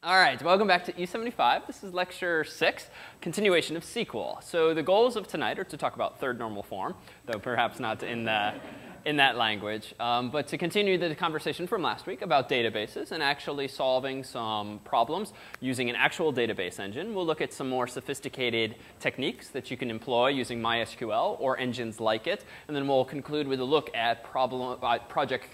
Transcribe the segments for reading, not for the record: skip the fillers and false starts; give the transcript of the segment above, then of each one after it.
All right, welcome back to E-75. This is lecture 6, continuation of SQL. So the goals of tonight are to talk about third normal form, though perhaps not in that language, but to continue the conversation from last week about databases and actually solving some problems using an actual database engine. We'll look at some more sophisticated techniques that you can employ using MySQL or engines like it, and then we'll conclude with a look at project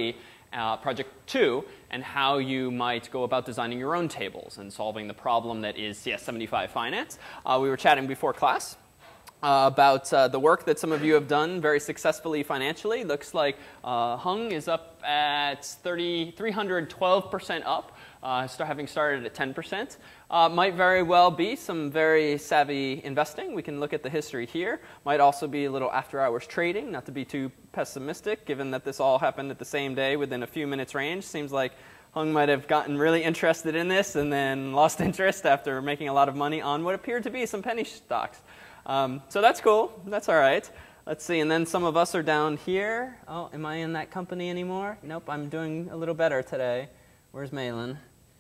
2, and how you might go about designing your own tables and solving the problem that is CS75 finance. We were chatting before class about the work that some of you have done very successfully financially. Looks like Hung is up at 312% up, having started at 10%. Might very well be some very savvy investing. We can look at the history here. Might also be a little after-hours trading, not to be too pessimistic, given that this all happened at the same day within a few minutes range. Seems like Hung might have gotten really interested in this and then lost interest after making a lot of money on what appeared to be some penny stocks. So that's cool. That's all right. Let's see. And then some of us are down here. Oh, am I in that company anymore? Nope, I'm doing a little better today. Where's Malin?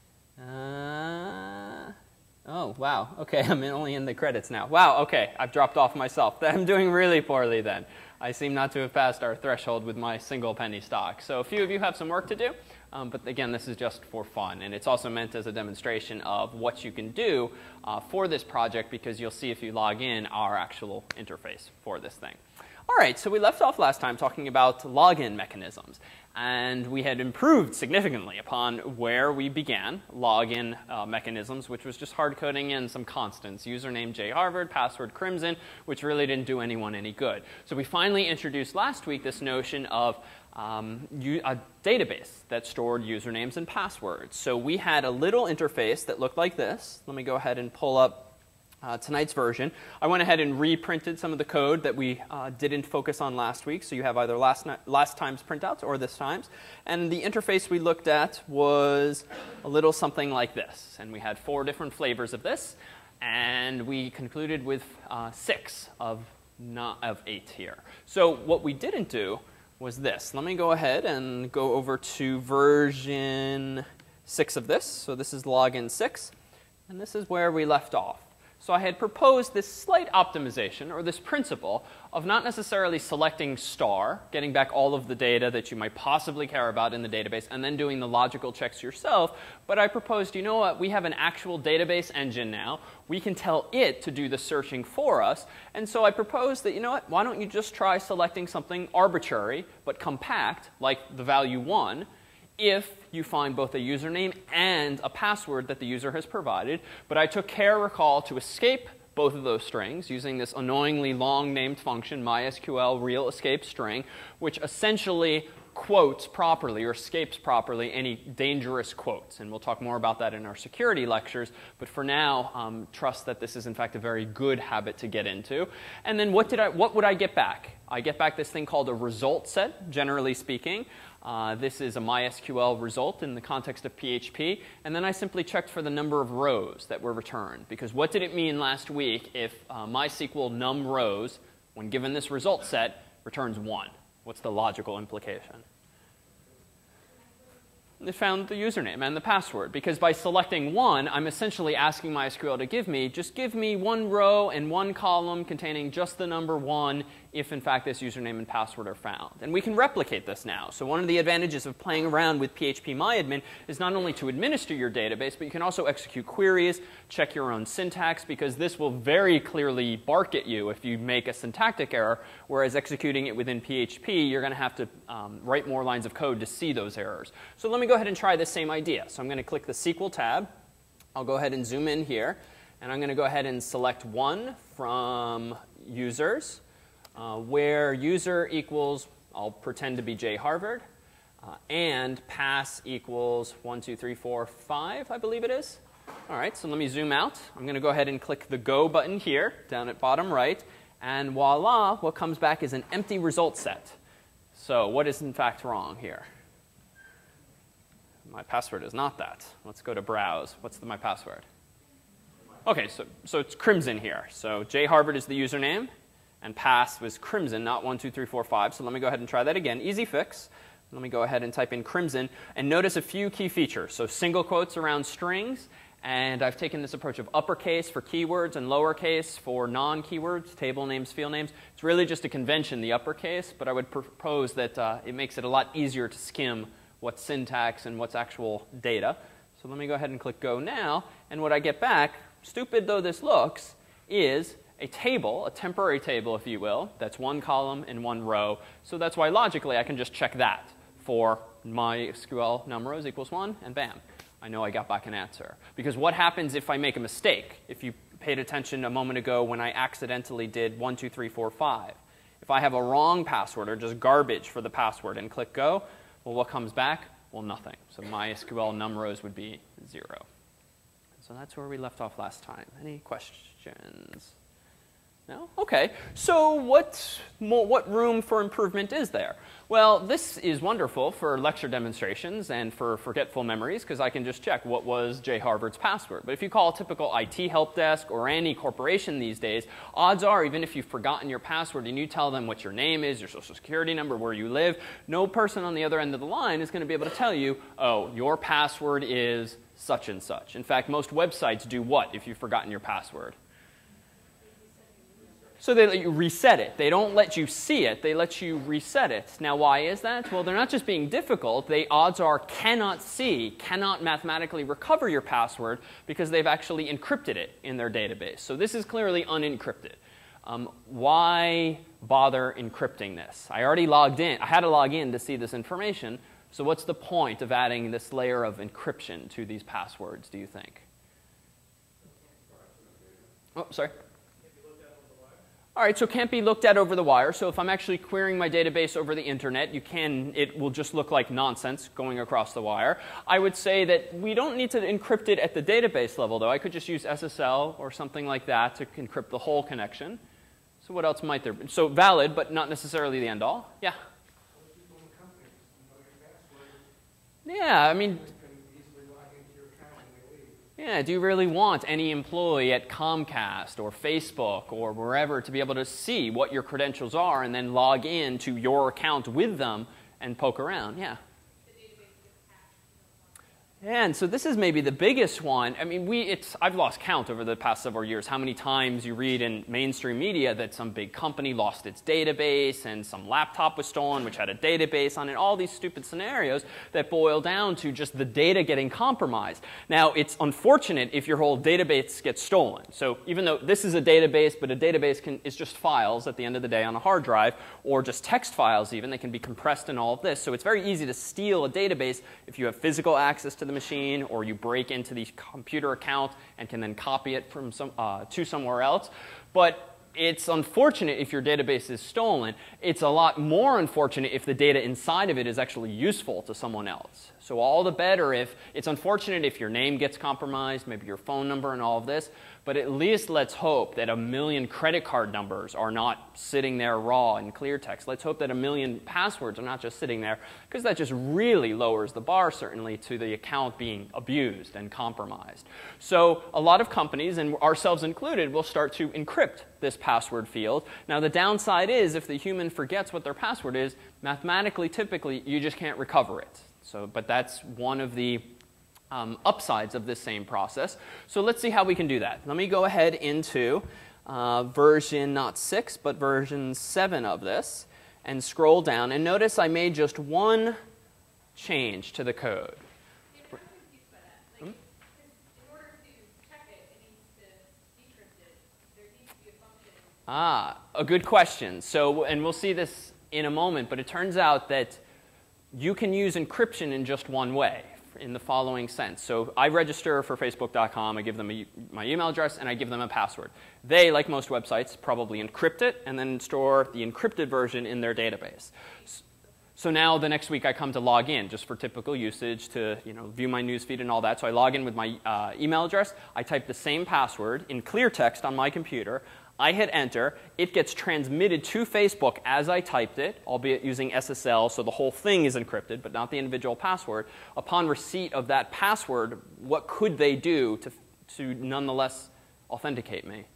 Oh, wow. OK, I'm only in the credits now. Wow, OK, I've dropped off myself. I'm doing really poorly then. I seem not to have passed our threshold with my single penny stock. So a few of you have some work to do. But again, this is just for fun. And it's also meant as a demonstration of what you can do for this project, because you'll see if you log in our actual interface for this thing. All right, so we left off last time talking about login mechanisms. And we had improved significantly upon where we began, login mechanisms, which was just hard coding in some constants, username jharvard, password crimson, which really didn't do anyone any good. So we finally introduced last week this notion of a database that stored usernames and passwords. So we had a little interface that looked like this. Let me go ahead and pull up tonight's version. I went ahead and reprinted some of the code that we didn't focus on last week. So you have either last time's printouts or this time's. And the interface we looked at was a little something like this. And we had 4 different flavors of this. And we concluded with 6 of 8 here. So what we didn't do was this. Let me go ahead and go over to version 6 of this. So this is login 6. And this is where we left off. So I had proposed this slight optimization, or this principle, of not necessarily selecting star, getting back all of the data that you might possibly care about in the database, and then doing the logical checks yourself. But I proposed, you know what, we have an actual database engine now. We can tell it to do the searching for us. And so I proposed that, you know what, why don't you just try selecting something arbitrary but compact, like the value 1, if you find both a username and a password that the user has provided. But I took care, recall, to escape both of those strings using this annoyingly long named function, MySQL real escape string, which essentially quotes properly or escapes properly any dangerous quotes. And we'll talk more about that in our security lectures. But for now, trust that this is, in fact, a very good habit to get into. And then what would I get back? I get back this thing called a result set, generally speaking. This is a MySQL result in the context of PHP. And then I simply checked for the number of rows that were returned. Because what did it mean last week if MySQL num rows, when given this result set, returns 1? What's the logical implication? It found the username and the password. Because by selecting 1, I'm essentially asking MySQL to just give me 1 row and 1 column containing just the number 1 if, in fact, this username and password are found. And we can replicate this now. So one of the advantages of playing around with PHP-MyAdmin is not only to administer your database, but you can also execute queries, check your own syntax, because this will very clearly bark at you if you make a syntactic error, whereas executing it within PHP, you're going to have to write more lines of code to see those errors. So let me go ahead and try the same idea. So I'm going to click the SQL tab. I'll go ahead and zoom in here. And I'm going to go ahead and select 1 from users, where user equals, I'll pretend to be jharvard, and pass equals 1, 2, 3, 4, 5, I believe it is. All right, so let me zoom out. I'm going to go ahead and click the Go button here, down at bottom right. And voila, what comes back is an empty result set. So what is, in fact, wrong here? My password is not that. Let's go to browse. What's my password? OK, so it's crimson here. So jharvard is the username. And pass was crimson, not 1, 2, 3, 4, 5. So let me go ahead and try that again. Easy fix. Let me go ahead and type in crimson and notice a few key features. So single quotes around strings, and I've taken this approach of uppercase for keywords and lowercase for non-keywords, table names, field names. It's really just a convention, the uppercase, but I would propose that it makes it a lot easier to skim what's syntax and what's actual data. So let me go ahead and click Go now, and what I get back, stupid though this looks, is a table, a temporary table, if you will, that's one column and one row. So that's why logically I can just check that for MySQL num_rows equals 1, and bam, I know I got back an answer. Because what happens if I make a mistake? If you paid attention a moment ago when I accidentally did 1, 2, 3, 4, 5. If I have a wrong password or just garbage for the password and click Go, well, what comes back? Well, nothing. So MySQL num_rows would be 0. So that's where we left off last time. Any questions? No? OK. So what room for improvement is there? Well, this is wonderful for lecture demonstrations and for forgetful memories, because I can just check what was J. Harvard's password. But if you call a typical IT help desk or any corporation these days, odds are, even if you've forgotten your password and you tell them what your name is, your social security number, where you live, no person on the other end of the line is going to be able to tell you, oh, your password is such and such. In fact, most websites do what if you've forgotten your password? So they let you reset it. They don't let you see it. They let you reset it. Now, why is that? Well, they're not just being difficult. They, odds are, cannot mathematically recover your password because they've actually encrypted it in their database. So this is clearly unencrypted. Why bother encrypting this? I already logged in. I had to log in to see this information. So what's the point of adding this layer of encryption to these passwords, do you think? Oh, sorry. All right, so it can't be looked at over the wire. So if I'm actually querying my database over the internet, it will just look like nonsense going across the wire. I would say that we don't need to encrypt it at the database level, though. I could just use SSL or something like that to encrypt the whole connection. So what else might there be? So valid, but not necessarily the end all. Yeah? Yeah, I mean, yeah, do you really want any employee at Comcast or Facebook or wherever to be able to see what your credentials are and then log in to your account with them and poke around? Yeah. And so this is maybe the biggest one. I mean, I've lost count over the past several years how many times you read in mainstream media that some big company lost its database and some laptop was stolen which had a database on it, all these stupid scenarios that boil down to just the data getting compromised. Now, it's unfortunate if your whole database gets stolen. So even though this is a database, but a database is just files at the end of the day on a hard drive, or just text files even, they can be compressed in all of this. So it's very easy to steal a database if you have physical access to the machine, or you break into the computer account and can then copy it from to somewhere else. But it's unfortunate if your database is stolen. It's a lot more unfortunate if the data inside of it is actually useful to someone else. So all the better if it's unfortunate if your name gets compromised, maybe your phone number and all of this. But at least let's hope that 1 million credit card numbers are not sitting there raw in clear text. Let's hope that 1 million passwords are not just sitting there, because that just really lowers the bar, certainly, to the account being abused and compromised. So a lot of companies, and ourselves included, will start to encrypt this password field. Now, the downside is if the human forgets what their password is, mathematically, typically, you just can't recover it. But that's one of the upsides of this same process. So let's see how we can do that. Let me go ahead into version not 6, but version 7 of this, and scroll down. And notice I made just one change to the code. In order to check it, it needs to decrypt it. There needs to be a function. A good question. So, and we'll see this in a moment, but it turns out that you can use encryption in just one way, in the following sense. So I register for Facebook.com, I give them my email address, and I give them a password. They, like most websites, probably encrypt it and then store the encrypted version in their database. So now the next week I come to log in, just for typical usage, to view my newsfeed and all that. So I log in with my email address. I type the same password in clear text on my computer. I hit enter. It gets transmitted to Facebook as I typed it, albeit using SSL, so the whole thing is encrypted, but not the individual password. Upon receipt of that password, what could they do to nonetheless authenticate me?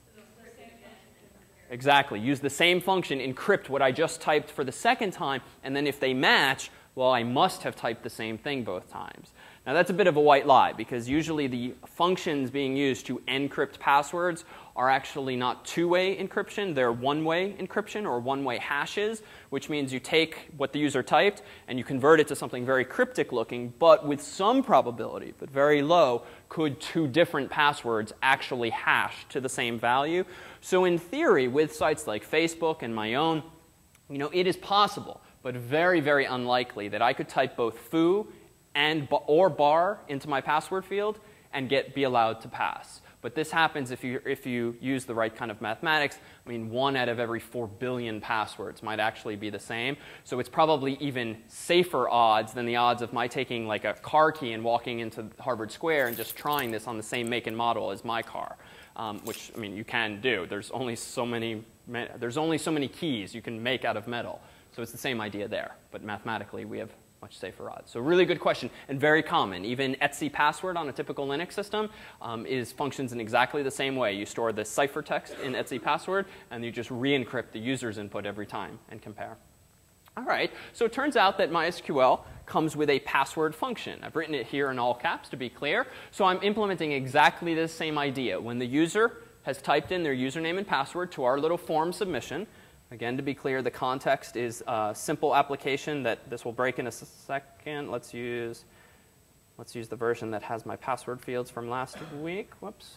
Exactly. Use the same function, encrypt what I just typed for the second time, and then if they match, well, I must have typed the same thing both times. Now, that's a bit of a white lie, because usually the functions being used to encrypt passwords are actually not two-way encryption. They're one-way encryption or one-way hashes, which means you take what the user typed and you convert it to something very cryptic looking, but with some probability, but very low, could two different passwords actually hash to the same value. So in theory, with sites like Facebook and my own, it is possible, but very, very unlikely that I could type both foo or bar into my password field and be allowed to pass. But this happens if you use the right kind of mathematics. I mean, 1 out of every 4 billion passwords might actually be the same. So it's probably even safer odds than the odds of my taking like a car key and walking into Harvard Square and just trying this on the same make and model as my car, which, I mean, you can do. There's only so many keys you can make out of metal. So it's the same idea there. But mathematically, we have much safer odds. So really good question and very common. Even etc password on a typical Linux system functions in exactly the same way. You store the ciphertext in etc password, and you just re-encrypt the user's input every time and compare. All right, so it turns out that MySQL comes with a password function. I've written it here in all caps to be clear. So I'm implementing exactly the same idea. When the user has typed in their username and password to our little form submission, again, to be clear, the context is a simple application that this will break in a second. Let's use the version that has my password fields from last week. Whoops.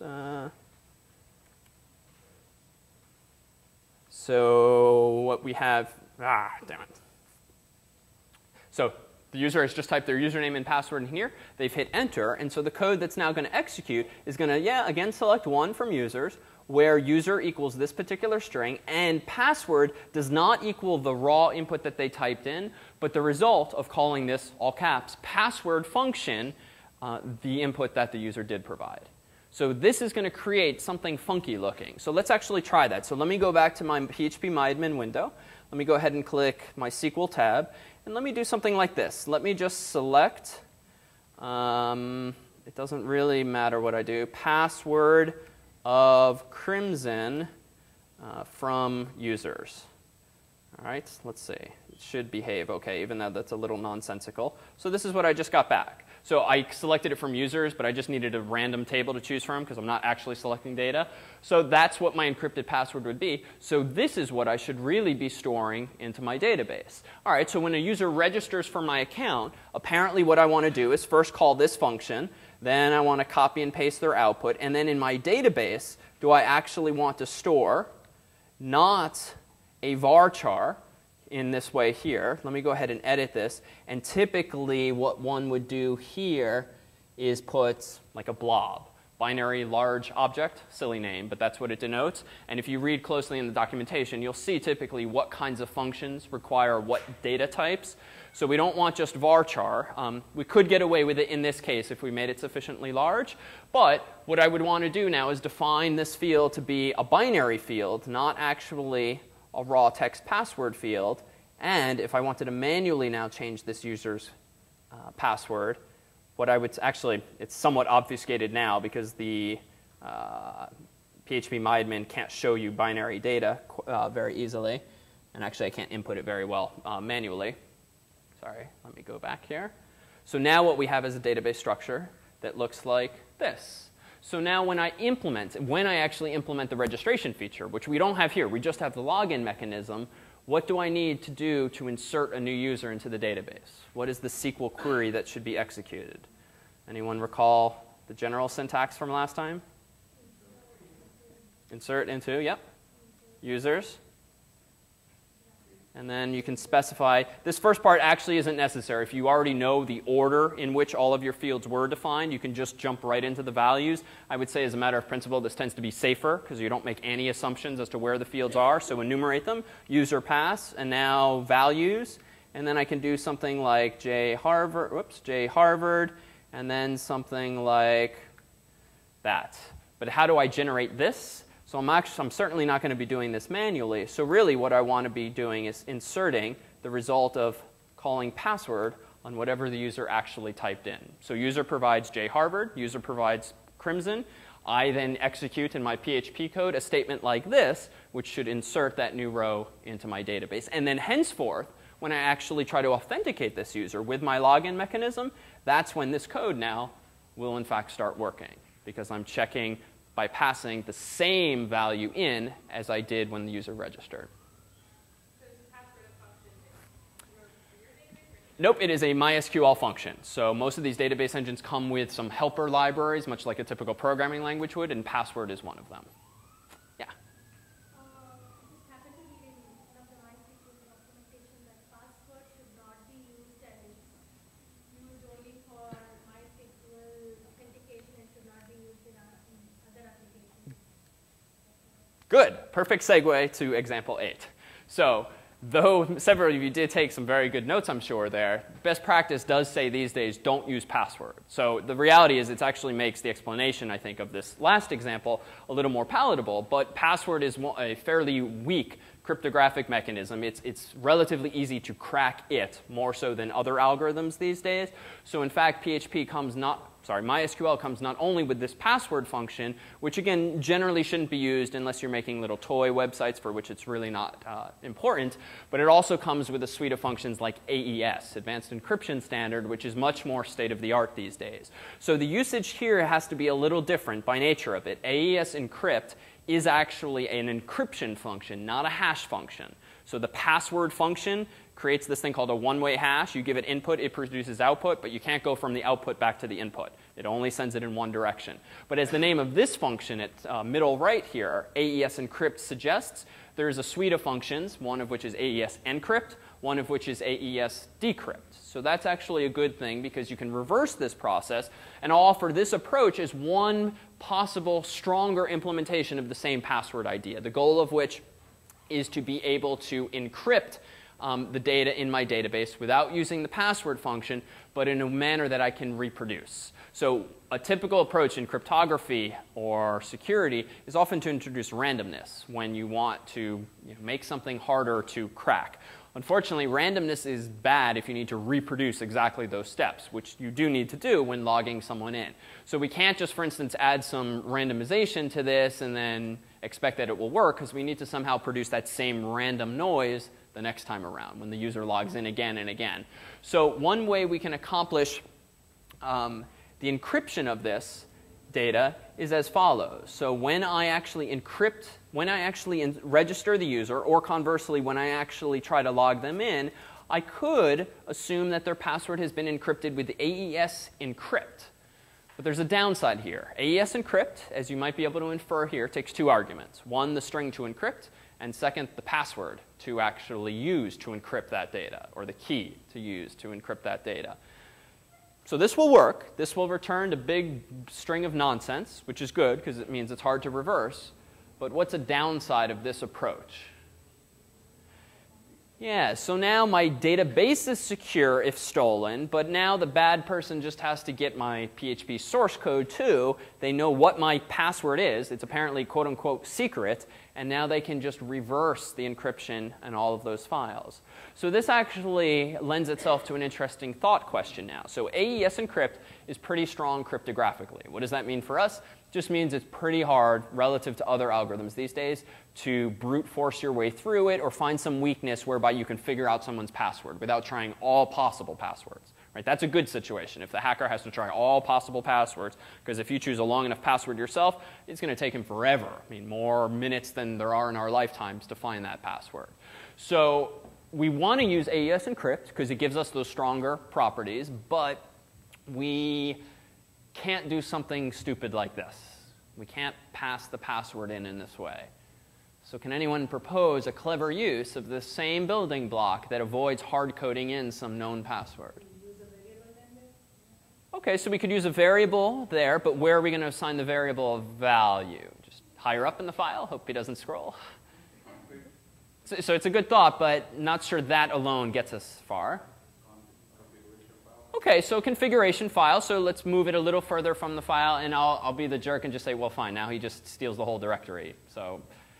So what we have, damn it. So the user has just typed their username and password in here. They've hit enter. And so the code that's now going to execute is going to, again, select one from users, where user equals this particular string, and password does not equal the raw input that they typed in, but the result of calling this, all caps, password function, the input that the user did provide. So this is going to create something funky looking. So let's actually try that. So let me go back to my phpMyAdmin window. Let me go ahead and click my SQL tab, and let me do something like this. Let me just select, it doesn't really matter what I do, password of Crimson from users. All right, let's see. It should behave OK, even though that's a little nonsensical. So this is what I just got back. So I selected it from users, but I just needed a random table to choose from because I'm not actually selecting data. So that's what my encrypted password would be. So this is what I should really be storing into my database. All right, so when a user registers for my account, apparently what I want to do is first call this function. Then I want to copy and paste their output. And then in my database, do I actually want to store not a varchar in this way here? Let me go ahead and edit this. And typically what one would do here is put like a blob. Binary large object, silly name, but that's what it denotes. And if you read closely in the documentation, you'll see typically what kinds of functions require what data types. So we don't want just varchar. We could get away with it in this case if we made it sufficiently large. But what I would want to do now is define this field to be a binary field, not actually a raw text password field. And if I wanted to manually now change this user's password, what I would actually, it's somewhat obfuscated now because the phpMyAdmin can't show you binary data very easily. And actually, I can't input it very well manually. Sorry, let me go back here. So now what we have is a database structure that looks like this. So now when I actually implement the registration feature, which we don't have here, we just have the login mechanism, what do I need to do to insert a new user into the database? What is the SQL query that should be executed? Anyone recall the general syntax from last time? Insert into, yep, users. And then you can specify, this first part actually isn't necessary. If you already know the order in which all of your fields were defined, you can just jump right into the values. I would say as a matter of principle, this tends to be safer because you don't make any assumptions as to where the fields are. So enumerate them, user pass, and now values. And then I can do something like J Harvard, and then something like that. But how do I generate this? So I'm certainly not going to be doing this manually. So really what I want to be doing is inserting the result of calling password on whatever the user actually typed in. So user provides J Harvard, user provides Crimson. I then execute in my PHP code a statement like this, which should insert that new row into my database. And then henceforth, when I actually try to authenticate this user with my login mechanism, that's when this code now will in fact start working, because I'm checking by passing the same value in as I did when the user registered. So is the password a function for your database? Nope, it is a MySQL function. So most of these database engines come with some helper libraries, much like a typical programming language would, and password is one of them. Yeah? This happened to me in one of the MySQL documentation that password should not be used and it's used only for MySQL authentication and should not be used in other applications. Good. Perfect segue to example 8. So though several of you did take some very good notes, I'm sure, there, best practice does say these days don't use password. So the reality is it actually makes the explanation, I think, of this last example a little more palatable. But password is a fairly weak cryptographic mechanism. It's relatively easy to crack it, more so than other algorithms these days. So in fact, MySQL comes not only with this password function, which again generally shouldn't be used unless you're making little toy websites for which it's really not important, but it also comes with a suite of functions like AES, Advanced Encryption Standard, which is much more state-of-the-art these days. So the usage here has to be a little different by nature of it. AES encrypt is actually an encryption function, not a hash function. So the password function creates this thing called a one-way hash. You give it input, it produces output, but you can't go from the output back to the input. It only sends it in one direction. But as the name of this function at middle right here, AES encrypt, suggests, there is a suite of functions, one of which is AES encrypt, one of which is AES decrypt. So that's actually a good thing because you can reverse this process, and I'll offer this approach as one possible stronger implementation of the same password idea, the goal of which is to be able to encrypt the data in my database without using the password function, but in a manner that I can reproduce. So a typical approach in cryptography or security is often to introduce randomness when you want to make something harder to crack. Unfortunately, randomness is bad if you need to reproduce exactly those steps, which you do need to do when logging someone in. So we can't just, for instance, add some randomization to this and then expect that it will work, because we need to somehow produce that same random noise the next time around when the user logs in again and again. So one way we can accomplish the encryption of this data is as follows. So when I actually register the user, or conversely, when I actually try to log them in, I could assume that their password has been encrypted with AES encrypt. But there's a downside here. AES encrypt, as you might be able to infer here, takes two arguments. One, the string to encrypt, and second, the password to actually use to encrypt that data, or the key to use to encrypt that data. So this will work. This will return a big string of nonsense, which is good because it means it's hard to reverse. But what's a downside of this approach? Yeah, so now my database is secure if stolen, but now the bad person just has to get my PHP source code too. They know what my password is. It's apparently quote-unquote secret, and now they can just reverse the encryption and all of those files. So this actually lends itself to an interesting thought question now. So AES encrypt is pretty strong cryptographically. What does that mean for us? Just means it's pretty hard relative to other algorithms these days to brute force your way through it or find some weakness whereby you can figure out someone's password without trying all possible passwords. Right? That's a good situation if the hacker has to try all possible passwords, because if you choose a long enough password yourself, it's going to take him forever. I mean, more minutes than there are in our lifetimes to find that password. So we want to use AES encrypt because it gives us those stronger properties, but we can't do something stupid like this. We can't pass the password in this way. So can anyone propose a clever use of the same building block that avoids hard coding in some known password? Okay, so we could use a variable there, but where are we going to assign the variable of value? Just higher up in the file? Hope he doesn't scroll. So it's a good thought, but not sure that alone gets us far. Okay, so configuration file. So let's move it a little further from the file, and I'll be the jerk and just say, well, fine, now he just steals the whole directory. So,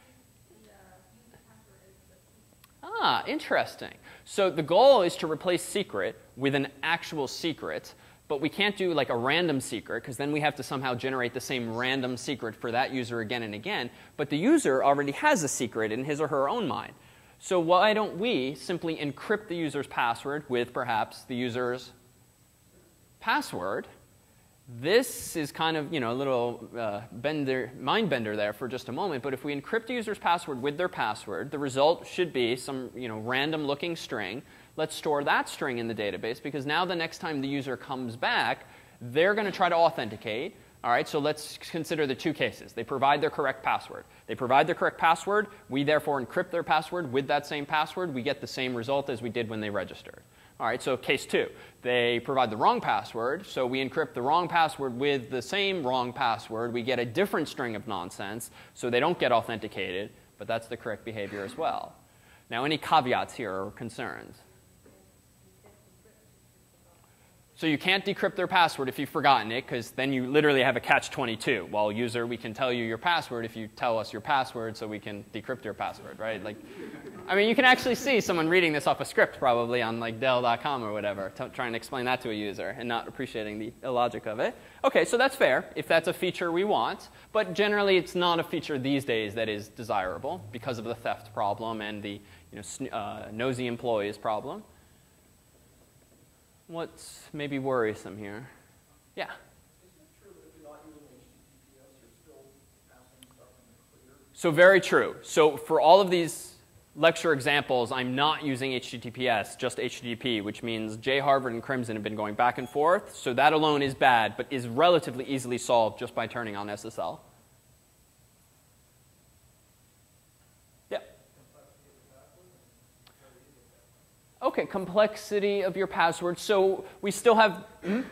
interesting. So the goal is to replace secret with an actual secret, but we can't do like a random secret, because then we have to somehow generate the same random secret for that user again and again. But the user already has a secret in his or her own mind. So why don't we simply encrypt the user's password with perhaps the user's password? This is kind of, a little mind bender there for just a moment. But if we encrypt the user's password with their password, the result should be some, random looking string. Let's store that string in the database, because now the next time the user comes back, they're going to try to authenticate. All right, so let's consider the two cases. They provide their correct password. They provide their correct password. We therefore encrypt their password with that same password. We get the same result as we did when they registered. All right, so case 2. They provide the wrong password, so we encrypt the wrong password with the same wrong password. We get a different string of nonsense, so they don't get authenticated, but that's the correct behavior as well. Now, any caveats here or concerns? So you can't decrypt their password if you've forgotten it, because then you literally have a catch-22. Well, user, we can tell you your password if you tell us your password, so we can decrypt your password, right? Like, I mean, you can actually see someone reading this off a script probably on like Dell.com or whatever, trying to explain that to a user and not appreciating the illogic of it. OK, so that's fair if that's a feature we want. But generally, it's not a feature these days that is desirable because of the theft problem and the nosy employees problem. What's maybe worrisome here? Yeah? Isn't it true that if you're not using HTTPS, you're still passing stuff in the clear? So very true. So for all of these lecture examples, I'm not using HTTPS, just HTTP, which means JHarvard and Crimson have been going back and forth. So that alone is bad, but is relatively easily solved just by turning on SSL. Yeah. OK, complexity of your password. So we still have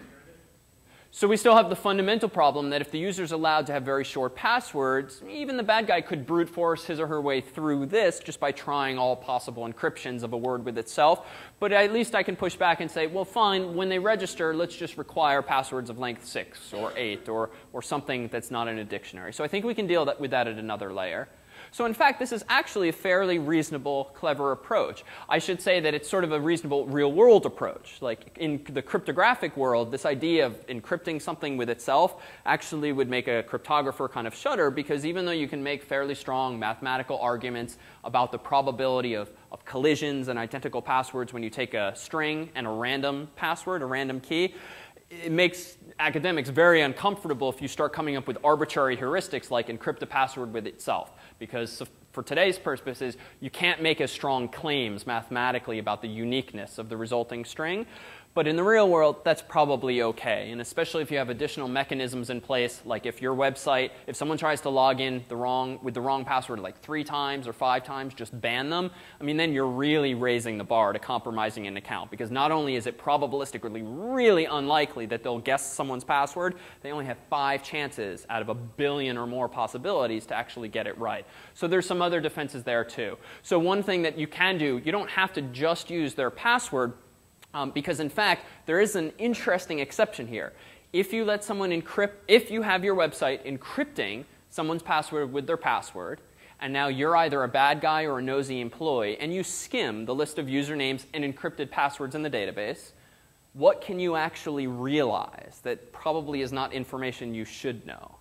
the fundamental problem that if the user is allowed to have very short passwords, even the bad guy could brute force his or her way through this just by trying all possible encryptions of a word with itself. But at least I can push back and say, well, fine, when they register, let's just require passwords of length 6 or 8 or something that's not in a dictionary. So I think we can deal with that at another layer. So in fact, this is actually a fairly reasonable, clever approach. I should say that it's sort of a reasonable real-world approach. Like in the cryptographic world, this idea of encrypting something with itself actually would make a cryptographer kind of shudder, because even though you can make fairly strong mathematical arguments about the probability of collisions and identical passwords when you take a string and a random password, a random key, it makes academics very uncomfortable if you start coming up with arbitrary heuristics like encrypt a password with itself. Because for today's purposes, you can't make as strong claims mathematically about the uniqueness of the resulting string. But in the real world, that's probably OK. And especially if you have additional mechanisms in place, like if your website, if someone tries to log in with the wrong password like 3 times or 5 times, just ban them. I mean, then you're really raising the bar to compromising an account. Because not only is it probabilistically really unlikely that they'll guess someone's password, they only have 5 chances out of 1 billion or more possibilities to actually get it right. So there's some other defenses there, too. So one thing that you can do, you don't have to just use their password. Because in fact, there is an interesting exception here. If you let someone encrypt, if you have your website encrypting someone's password with their password, and now you're either a bad guy or a nosy employee, and you skim the list of usernames and encrypted passwords in the database, what can you actually realize that probably is not information you should know?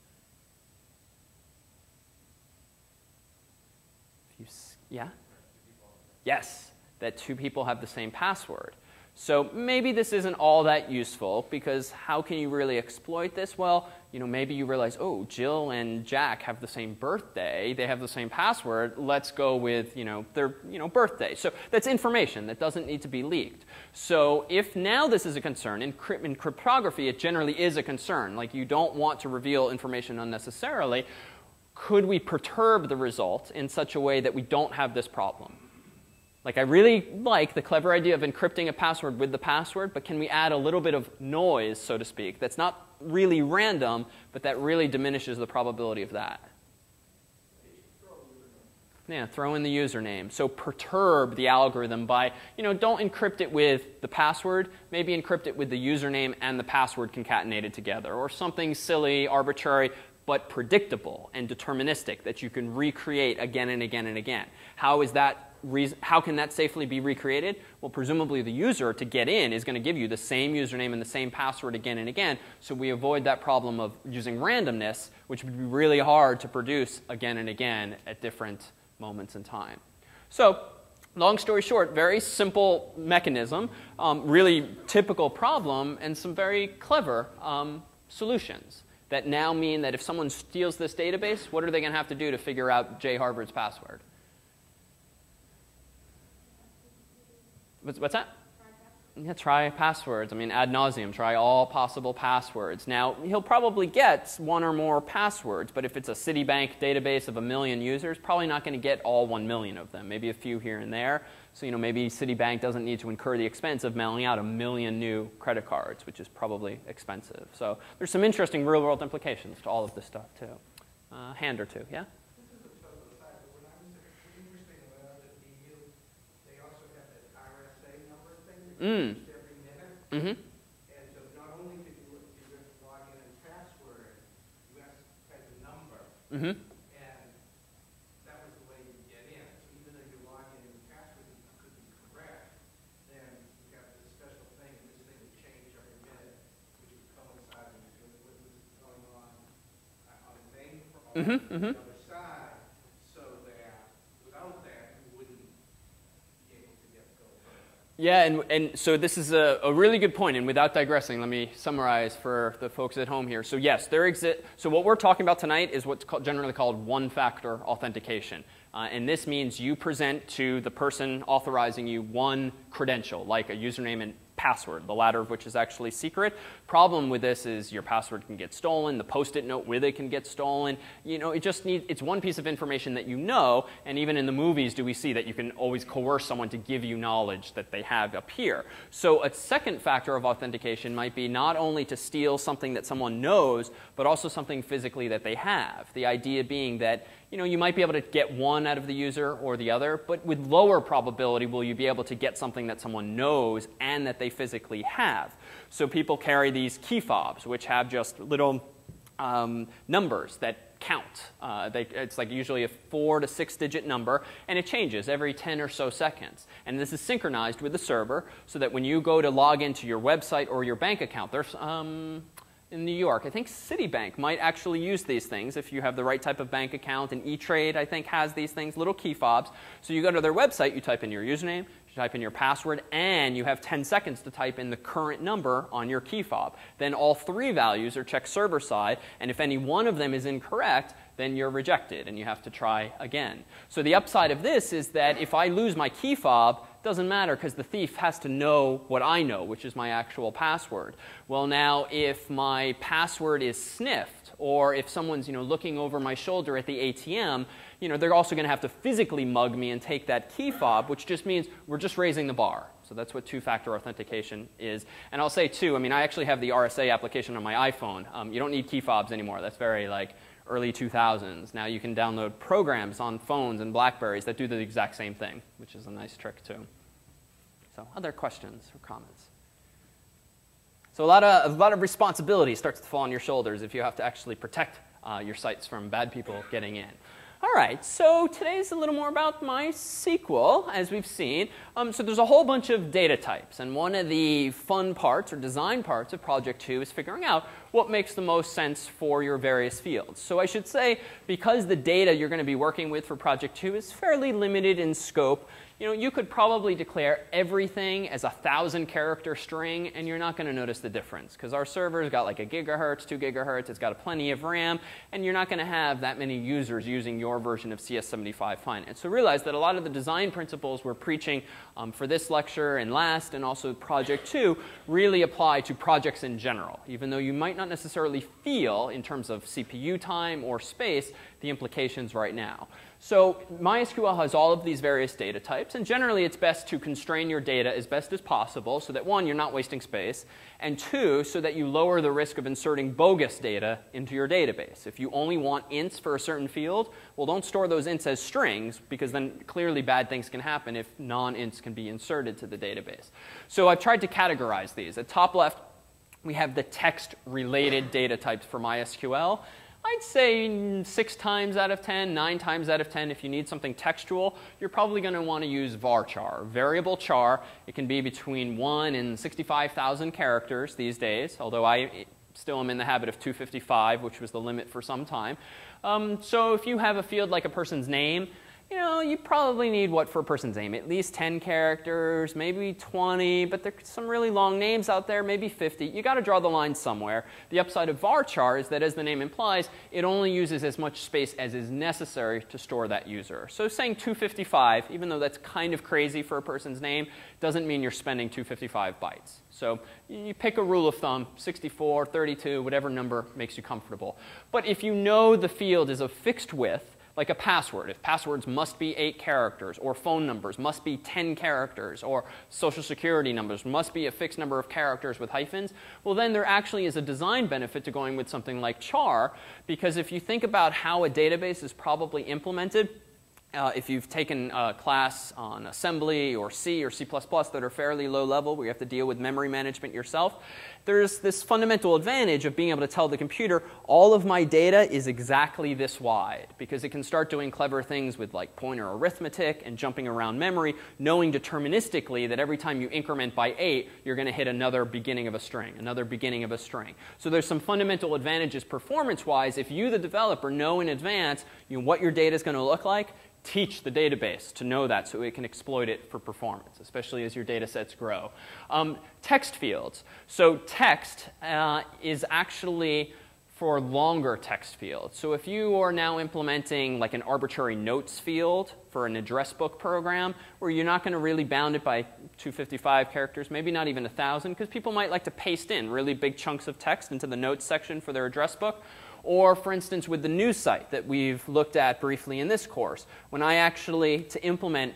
Yeah? Yes, that 2 people have the same password. So maybe this isn't all that useful, because how can you really exploit this? Well, maybe you realize, oh, Jill and Jack have the same birthday. They have the same password. Let's go with their birthday. So that's information that doesn't need to be leaked. So if now this is a concern, in cryptography, it generally is a concern. Like you don't want to reveal information unnecessarily. Could we perturb the result in such a way that we don't have this problem? Like, I really like the clever idea of encrypting a password with the password, but can we add a little bit of noise, so to speak, that's not really random, but that really diminishes the probability of that? Yeah, throw in the username. So perturb the algorithm by, don't encrypt it with the password. Maybe encrypt it with the username and the password concatenated together, or something silly, arbitrary, but predictable and deterministic that you can recreate again and again and again. How can that safely be recreated? Well, presumably the user, to get in, is going to give you the same username and the same password again and again, so we avoid that problem of using randomness, which would be really hard to produce again and again at different moments in time. So long story short, very simple mechanism, really typical problem, and some very clever solutions that now mean that if someone steals this database, what are they going to have to do to figure out J. Harvard's password? What's that? Yeah, try passwords. I mean, ad nauseum, try all possible passwords. Now, he'll probably get one or more passwords, but if it's a Citibank database of 1 million users, probably not going to get all 1 million of them, maybe a few here and there. So, maybe Citibank doesn't need to incur the expense of mailing out 1 million new credit cards, which is probably expensive. So there's some interesting real-world implications to all of this stuff, too. Hand or two, yeah? Mm. Mm-hmm. And so not only did you log in and password, you have to type a number. Mm-hmm. And that was the way you get in. So even though you log in and password could be correct, then you got this special thing, and this thing would change every minute, which would coincide with what was going on the main Mm-hmm. Mm-hmm. the other side, so that without that, you wouldn't be able to go further. Yeah, and so this is a really good point, and without digressing, let me summarize for the folks at home here. So yes, so what we're talking about tonight is what's generally called one-factor authentication. And this means you present to the person authorizing you one credential, like a username and password, the latter of which is actually secret. Problem with this is your password can get stolen, the post-it note with it can get stolen. It's one piece of information that you know, and even in the movies do we see that you can always coerce someone to give you knowledge that they have up here. So a second factor of authentication might be not only to steal something that someone knows, but also something physically that they have. The idea being that you might be able to get one out of the user or the other, but with lower probability will you be able to get something that someone knows and that they physically have. So people carry these key fobs, which have just little numbers that count. It's like usually a 4 to 6 digit number, and it changes every 10 or so seconds. And this is synchronized with the server so that when you go to log into your website or your bank account, there's in New York, I think Citibank might actually use these things if you have the right type of bank account. And E-Trade, I think, has these things, little key fobs. So you go to their website, you type in your username, you type in your password, and you have 10 seconds to type in the current number on your key fob. Then all 3 values are checked server side, and if any one of them is incorrect, then you're rejected, and you have to try again. So the upside of this is that if I lose my key fob, it doesn't matter because the thief has to know what I know, which is my actual password. Well, now, if my password is sniffed, or if someone's looking over my shoulder at the ATM, they're also going to have to physically mug me and take that key fob, which just means we're just raising the bar. So that's what two-factor authentication is. And I'll say, too, I actually have the RSA application on my iPhone. You don't need key fobs anymore. That's very, early 2000s. Now you can download programs on phones and BlackBerries that do the exact same thing, which is a nice trick, too. So other questions or comments? So a lot of responsibility starts to fall on your shoulders if you have to actually protect your sites from bad people getting in. All right, so today's a little more about MySQL, as we've seen. So there's a whole bunch of data types, and one of the fun parts or design parts of Project 2 is figuring out what makes the most sense for your various fields. So I should say, because the data you're going to be working with for Project 2 is fairly limited in scope, you could probably declare everything as a 1,000-character string, and you're not going to notice the difference, because our server's got like 1 gigahertz, 2 gigahertz, it's got plenty of RAM, and you're not going to have that many users using your version of CS75 Finance. So realize that a lot of the design principles we're preaching for this lecture and last, and also Project 2, really apply to projects in general, even though you might not necessarily feel, in terms of CPU time or space, the implications right now. So MySQL has all of these various data types, and generally it's best to constrain your data as best as possible so that, 1, you're not wasting space, and 2, so that you lower the risk of inserting bogus data into your database. If you only want ints for a certain field, well, don't store those ints as strings, because then clearly bad things can happen if non-ints can be inserted to the database. So I've tried to categorize these. At top left, we have the text-related data types for MySQL. I'd say 6 times out of 10, 9 times out of 10, if you need something textual, you're probably going to want to use varchar, variable char. It can be between 1 and 65,000 characters these days, although I still am in the habit of 255, which was the limit for some time. So if you have a field like a person's name, you know, you probably need what for a person's name? At least 10 characters, maybe 20, but there's some really long names out there, maybe 50. You got to draw the line somewhere. The upside of varchar is that, as the name implies, it only uses as much space as is necessary to store that user. So saying 255, even though that's kind of crazy for a person's name, doesn't mean you're spending 255 bytes. So you pick a rule of thumb, 64, 32, whatever number makes you comfortable. But if you know the field is of fixed width, like a password, if passwords must be 8 characters, or phone numbers must be 10 characters, or social security numbers must be a fixed number of characters with hyphens, well, then there actually is a design benefit to going with something like char, because if you think about how a database is probably implemented, if you've taken a class on assembly or C or C++ that are fairly low level, where you have to deal with memory management yourself, there's this fundamental advantage of being able to tell the computer, all of my data is exactly this wide, because it can start doing clever things with like pointer arithmetic and jumping around memory, knowing deterministically that every time you increment by 8, you're going to hit another beginning of a string, another beginning of a string. So there's some fundamental advantages performance-wise if you, the developer, know in advance what your data is going to look like. Teach the database to know that so it can exploit it for performance, especially as your data sets grow. Text fields. So text is actually for longer text fields. So if you are now implementing like an arbitrary notes field for an address book program, where you're not going to really bound it by 255 characters, maybe not even 1,000, because people might like to paste in really big chunks of text into the notes section for their address book. Or, for instance, with the news site that we've looked at briefly in this course, when I actually, to implement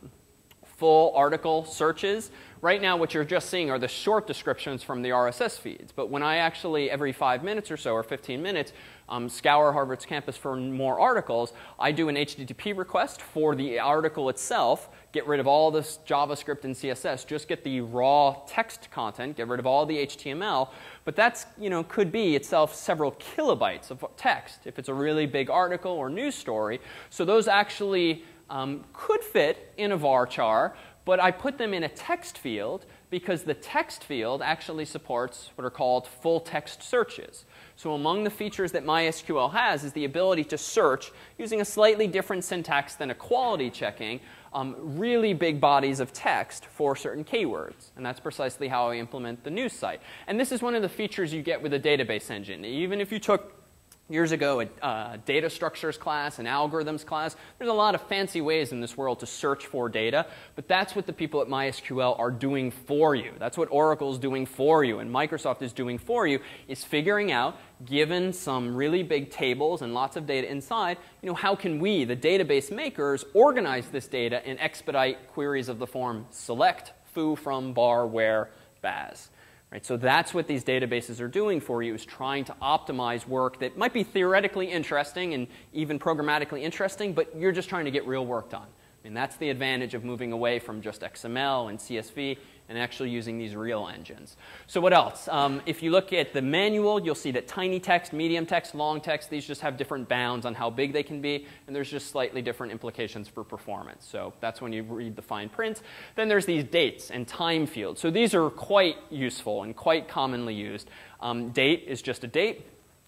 full article searches, right now what you're just seeing are the short descriptions from the RSS feeds. But when I actually, every 5 minutes or so, or 15 minutes, scour Harvard's campus for more articles, I do an HTTP request for the article itself, get rid of all this JavaScript and CSS, just get the raw text content, get rid of all the HTML. But that's, could be itself several kilobytes of text if it's a really big article or news story. So those actually could fit in a varchar, but I put them in a text field because the text field actually supports what are called full text searches. So among the features that MySQL has is the ability to search using a slightly different syntax than a quality checking, really big bodies of text for certain keywords. And that's precisely how I implement the news site. And this is one of the features you get with a database engine. Even if you took years ago a data structures class, an algorithms class, there's a lot of fancy ways in this world to search for data, but that's what the people at MySQL are doing for you. That's what Oracle is doing for you and Microsoft is doing for you, is figuring out, given some really big tables and lots of data inside, how can we, the database makers, organize this data and expedite queries of the form select foo from bar where baz. Right, so that's what these databases are doing for you, is trying to optimize work that might be theoretically interesting and even programmatically interesting, but you're just trying to get real work done. And that's the advantage of moving away from just XML and CSV and actually using these real engines. So what else? If you look at the manual, you'll see that tiny text, medium text, long text, these just have different bounds on how big they can be, and there's just slightly different implications for performance. So that's when you read the fine print. Then there's these dates and time fields. So these are quite useful and quite commonly used. Date is just a date.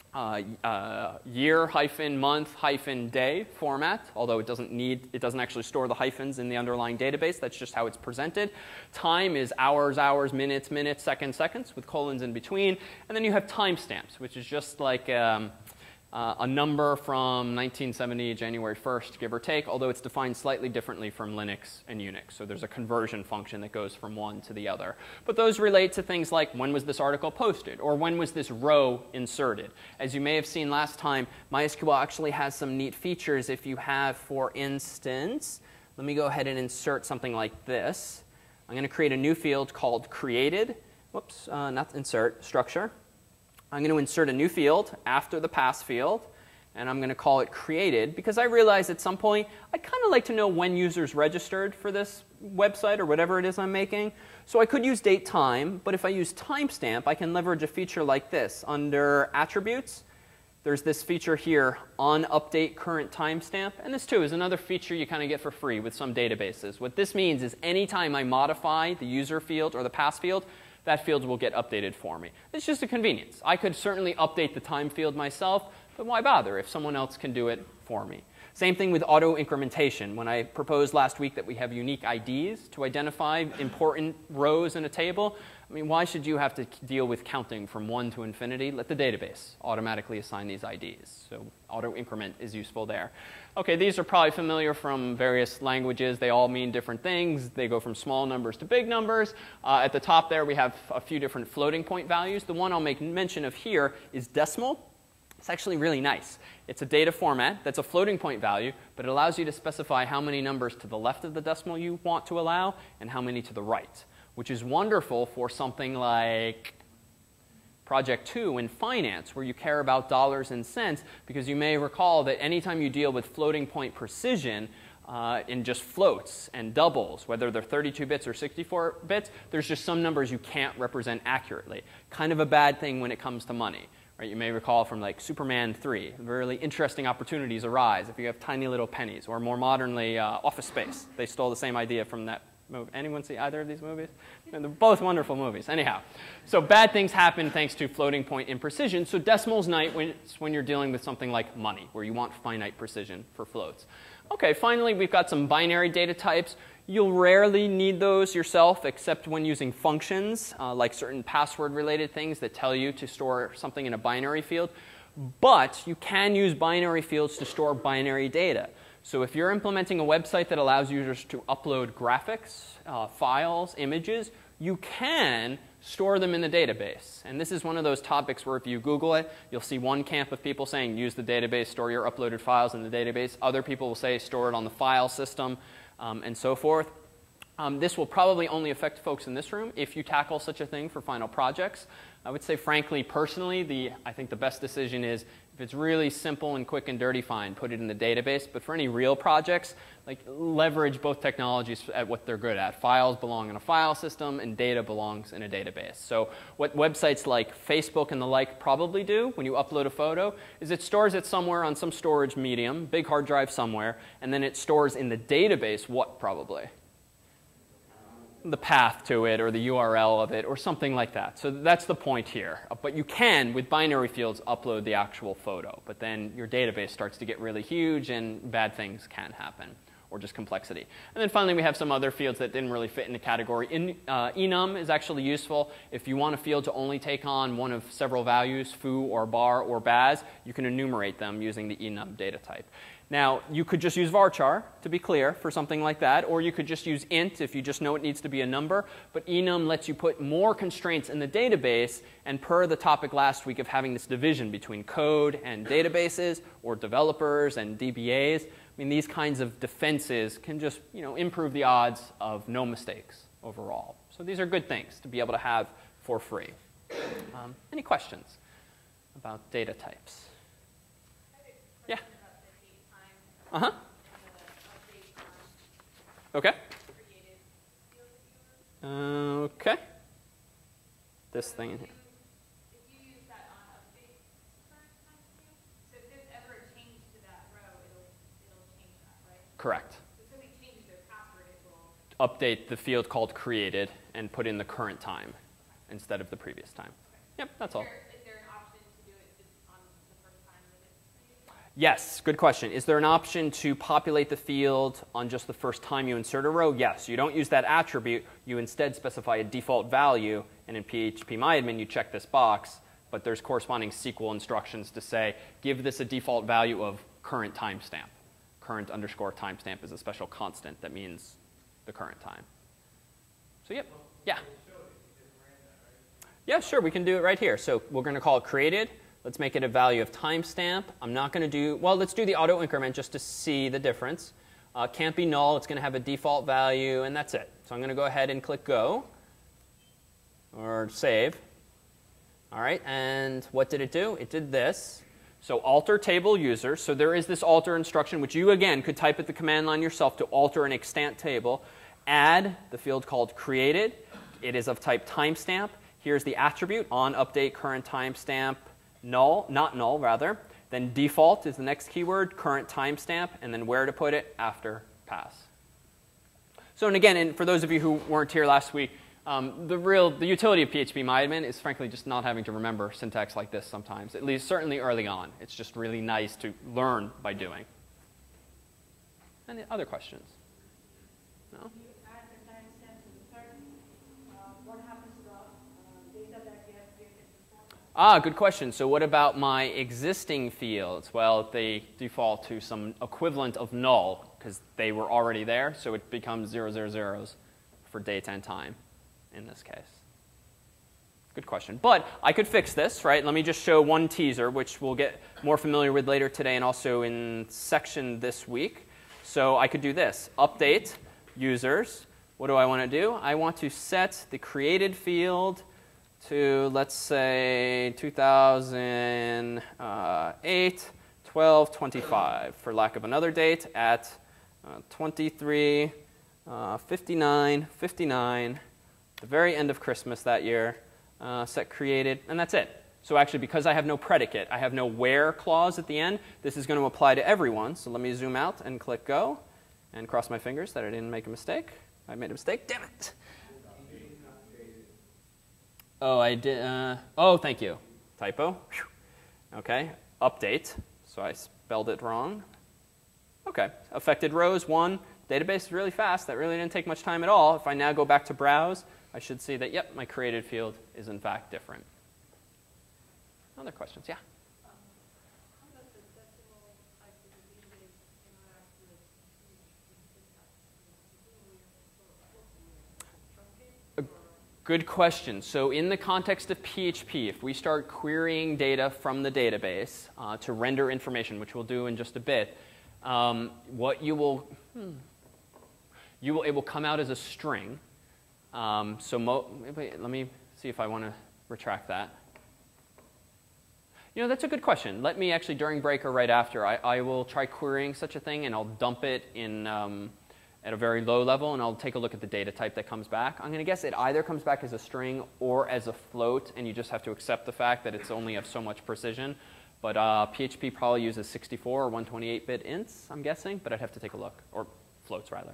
Year hyphen month hyphen day format, although it doesn't actually store the hyphens in the underlying database. That's just how it's presented. Time is hours, hours, minutes, minutes, seconds, seconds, with colons in between. And then you have timestamps, which is just like a number from 1970, January 1st, give or take, although it's defined slightly differently from Linux and Unix. So there's a conversion function that goes from one to the other. But those relate to things like when was this article posted, or when was this row inserted. As you may have seen last time, MySQL actually has some neat features. If you have, for instance, let me go ahead and insert something like this. I'm going to create a new field called created. Whoops, not insert, structure. I'm going to insert a new field after the pass field, and I'm going to call it created, because I realized at some point I'd kind of like to know when users registered for this website or whatever it is I'm making. So I could use date time, but if I use timestamp, I can leverage a feature like this. Under attributes, there's this feature here, on update current timestamp, and this too is another feature you kind of get for free with some databases. What this means is anytime I modify the user field or the pass field, that field will get updated for me. It's just a convenience. I could certainly update the time field myself, but why bother if someone else can do it for me? Same thing with auto incrementation. When I proposed last week that we have unique IDs to identify important rows in a table, I mean, why should you have to deal with counting from 1 to infinity? Let the database automatically assign these IDs. So auto increment is useful there. OK, these are probably familiar from various languages. They all mean different things. They go from small numbers to big numbers. At the top there, we have a few different floating point values. The one I'll make mention of here is decimal. It's actually really nice. It's a data format that's a floating point value, but it allows you to specify how many numbers to the left of the decimal you want to allow and how many to the right, which is wonderful for something like Project 2 in finance, where you care about dollars and cents, because you may recall that anytime you deal with floating point precision in just floats and doubles, whether they're 32 bits or 64 bits, there's just some numbers you can't represent accurately. Kind of a bad thing when it comes to money. Right? You may recall from like Superman 3, really interesting opportunities arise if you have tiny little pennies, or more modernly, Office Space. They stole the same idea from that movie. Anyone see either of these movies? And they're both wonderful movies. Anyhow, so bad things happen thanks to floating point imprecision. So decimal's nice when you're dealing with something like money, where you want finite precision for floats. OK, finally, we've got some binary data types. You'll rarely need those yourself, except when using functions, like certain password-related things that tell you to store something in a binary field. But you can use binary fields to store binary data. So if you're implementing a website that allows users to upload graphics, files, images, you can store them in the database. And this is one of those topics where if you Google it, you'll see one camp of people saying use the database, store your uploaded files in the database. Other people will say store it on the file system, and so forth. This will probably only affect folks in this room if you tackle such a thing for final projects. I would say, frankly, personally, I think the best decision is if it's really simple and quick and dirty, fine, put it in the database. But for any real projects, like leverage both technologies at what they're good at. Files belong in a file system, and data belongs in a database. So what websites like Facebook and the like probably do when you upload a photo is it stores it somewhere on some storage medium, big hard drive somewhere, and then it stores in the database what probably? The path to it or the URL of it or something like that. So that's the point here. But you can, with binary fields, upload the actual photo. But then your database starts to get really huge and bad things can happen, or just complexity. And then finally, we have some other fields that didn't really fit in the category. Enum is actually useful. If you want a field to only take on one of several values, foo or bar or baz, you can enumerate them using the enum data type. Now, you could just use varchar, to be clear, for something like that, or you could just use int if you just know it needs to be a number. But enum lets you put more constraints in the database, and per the topic last week of having this division between code and databases, or developers and DBAs, I mean, these kinds of defenses can just improve the odds of no mistakes overall. So these are good things to be able to have for free. Any questions about data types? Yeah. Uh-huh. OK. OK. This thing in here. If you use that on update current timestamp, so if there's ever a change to that row, it'll change that, right? Correct. So if somebody changes their password, it will Update the field called created and put in the current time instead of the previous time. Yep, that's all. Is there an option to do it just on the first time that it's created? Yes, good question. Is there an option to populate the field on just the first time you insert a row? Yes. You don't use that attribute. You instead specify a default value. And in PHPMyAdmin, you check this box. But there's corresponding SQL instructions to say, give this a default value of current timestamp. Current underscore timestamp is a special constant that means the current time. So, yep. Yeah. Yeah, sure. We can do it right here. So we're going to call it created. Let's make it a value of timestamp. I'm not going to do, well, let's do the auto increment just to see the difference. Can't be null. It's going to have a default value, and that's it. So I'm going to go ahead and click go or save. All right, and what did it do? It did this. So alter table user. So there is this alter instruction, which you, again, could type at the command line yourself to alter an extant table. Add the field called created. It is of type timestamp. Here's the attribute on update current timestamp. Null, not null, rather. Then default is the next keyword, current timestamp, and then where to put it after pass. So, and again, and for those of you who weren't here last week, the utility of PHPMyAdmin is frankly just not having to remember syntax like this sometimes, at least certainly early on. It's just really nice to learn by doing. Any other questions? No? You add the timestamp to the third. What happens to the data that we have created before? Good question. So what about my existing fields? Well, they default to some equivalent of null because they were already there, so it becomes 0, 0, 0s for date and time in this case. Good question. But I could fix this, right? Let me just show one teaser, which we'll get more familiar with later today and also in section this week. So I could do this. Update users. What do I want to do? I want to set the created field to, let's say, 2008, 12, 25, for lack of another date, at 23, 59, 59, the very end of Christmas that year. Set created, and that's it. So actually, because I have no predicate, I have no where clause at the end, this is going to apply to everyone. So let me zoom out and click go, and cross my fingers that I didn't make a mistake. I made a mistake. Damn it. Oh, I did. Oh, thank you. Typo. Whew. OK. Update. So I spelled it wrong. OK. Affected rows, 1. Database is really fast. That really didn't take much time at all. If I now go back to browse, I should see that, yep, my created field is in fact different. Other questions? Yeah? How does the decimal type of database interact with syntax? Good question. So in the context of PHP, if we start querying data from the database to render information, which we'll do in just a bit, what it will come out as a string. Let me see if I want to retract that. You know, that's a good question. Let me actually, during break or right after, I will try querying such a thing, and I'll dump it in at a very low level, and I'll take a look at the data type that comes back. I'm going to guess it either comes back as a string or as a float, and you just have to accept the fact that it's only of so much precision. But PHP probably uses 64 or 128-bit ints, I'm guessing, but I'd have to take a look, or floats rather.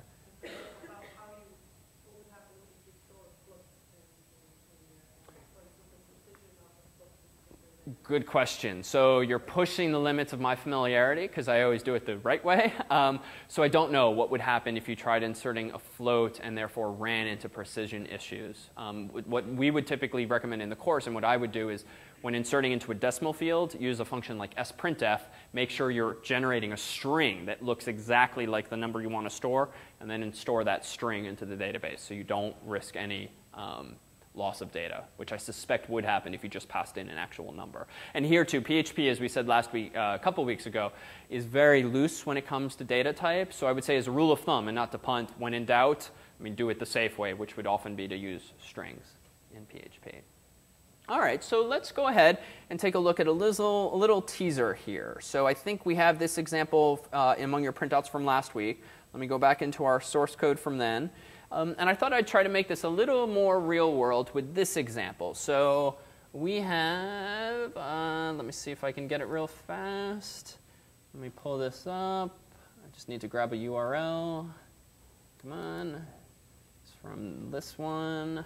Good question. So you're pushing the limits of my familiarity, because I always do it the right way. So I don't know what would happen if you tried inserting a float and therefore ran into precision issues. What we would typically recommend in the course, and what I would do, is when inserting into a decimal field, use a function like sprintf. Make sure you're generating a string that looks exactly like the number you want to store, and then store that string into the database so you don't risk any loss of data, which I suspect would happen if you just passed in an actual number. And here too, PHP, as we said last week, a couple weeks ago, is very loose when it comes to data type. So I would say as a rule of thumb, and not to punt, when in doubt, do it the safe way, which would often be to use strings in PHP. All right, so let's go ahead and take a look at a little teaser here. So I think we have this example among your printouts from last week. Let me go back into our source code from then. And I thought I'd try to make this a little more real world with this example. So we have, let me see if I can get it real fast. Let me pull this up. I just need to grab a URL. Come on. It's from this one.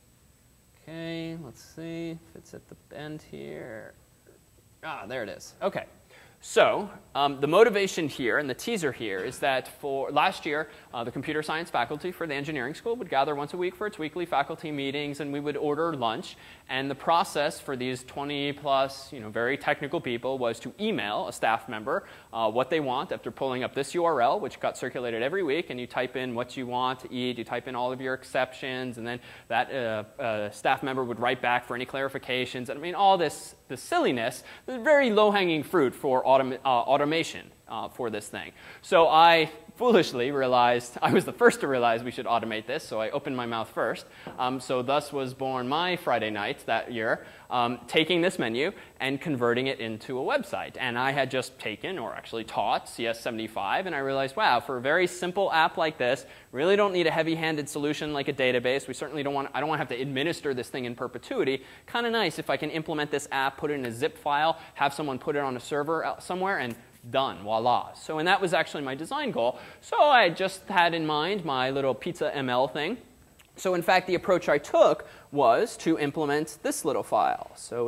OK, let's see if it's at the end here. Ah, there it is. OK. So the motivation here and the teaser here is that for last year, the computer science faculty for the engineering school would gather once a week for its weekly faculty meetings, and we would order lunch. And the process for these 20-plus very technical people was to email a staff member what they want after pulling up this URL, which got circulated every week. And you type in what you want to eat. You type in all of your exceptions. And then that staff member would write back for any clarifications. And all this silliness, very low-hanging fruit for automation for this thing. So I foolishly realized, I was the first to realize we should automate this, so I opened my mouth first. So thus was born my Friday night that year, taking this menu and converting it into a website. And I had just taken, or actually taught, CS75, and I realized, wow, for a very simple app like this, really don't need a heavy-handed solution like a database. We certainly don't want, I don't want to have to administer this thing in perpetuity. Kind of nice if I can implement this app, put it in a zip file, have someone put it on a server somewhere, and done, voila. So, and that was actually my design goal. So I just had in mind my little pizza ML thing. So in fact, the approach I took was to implement this little file. So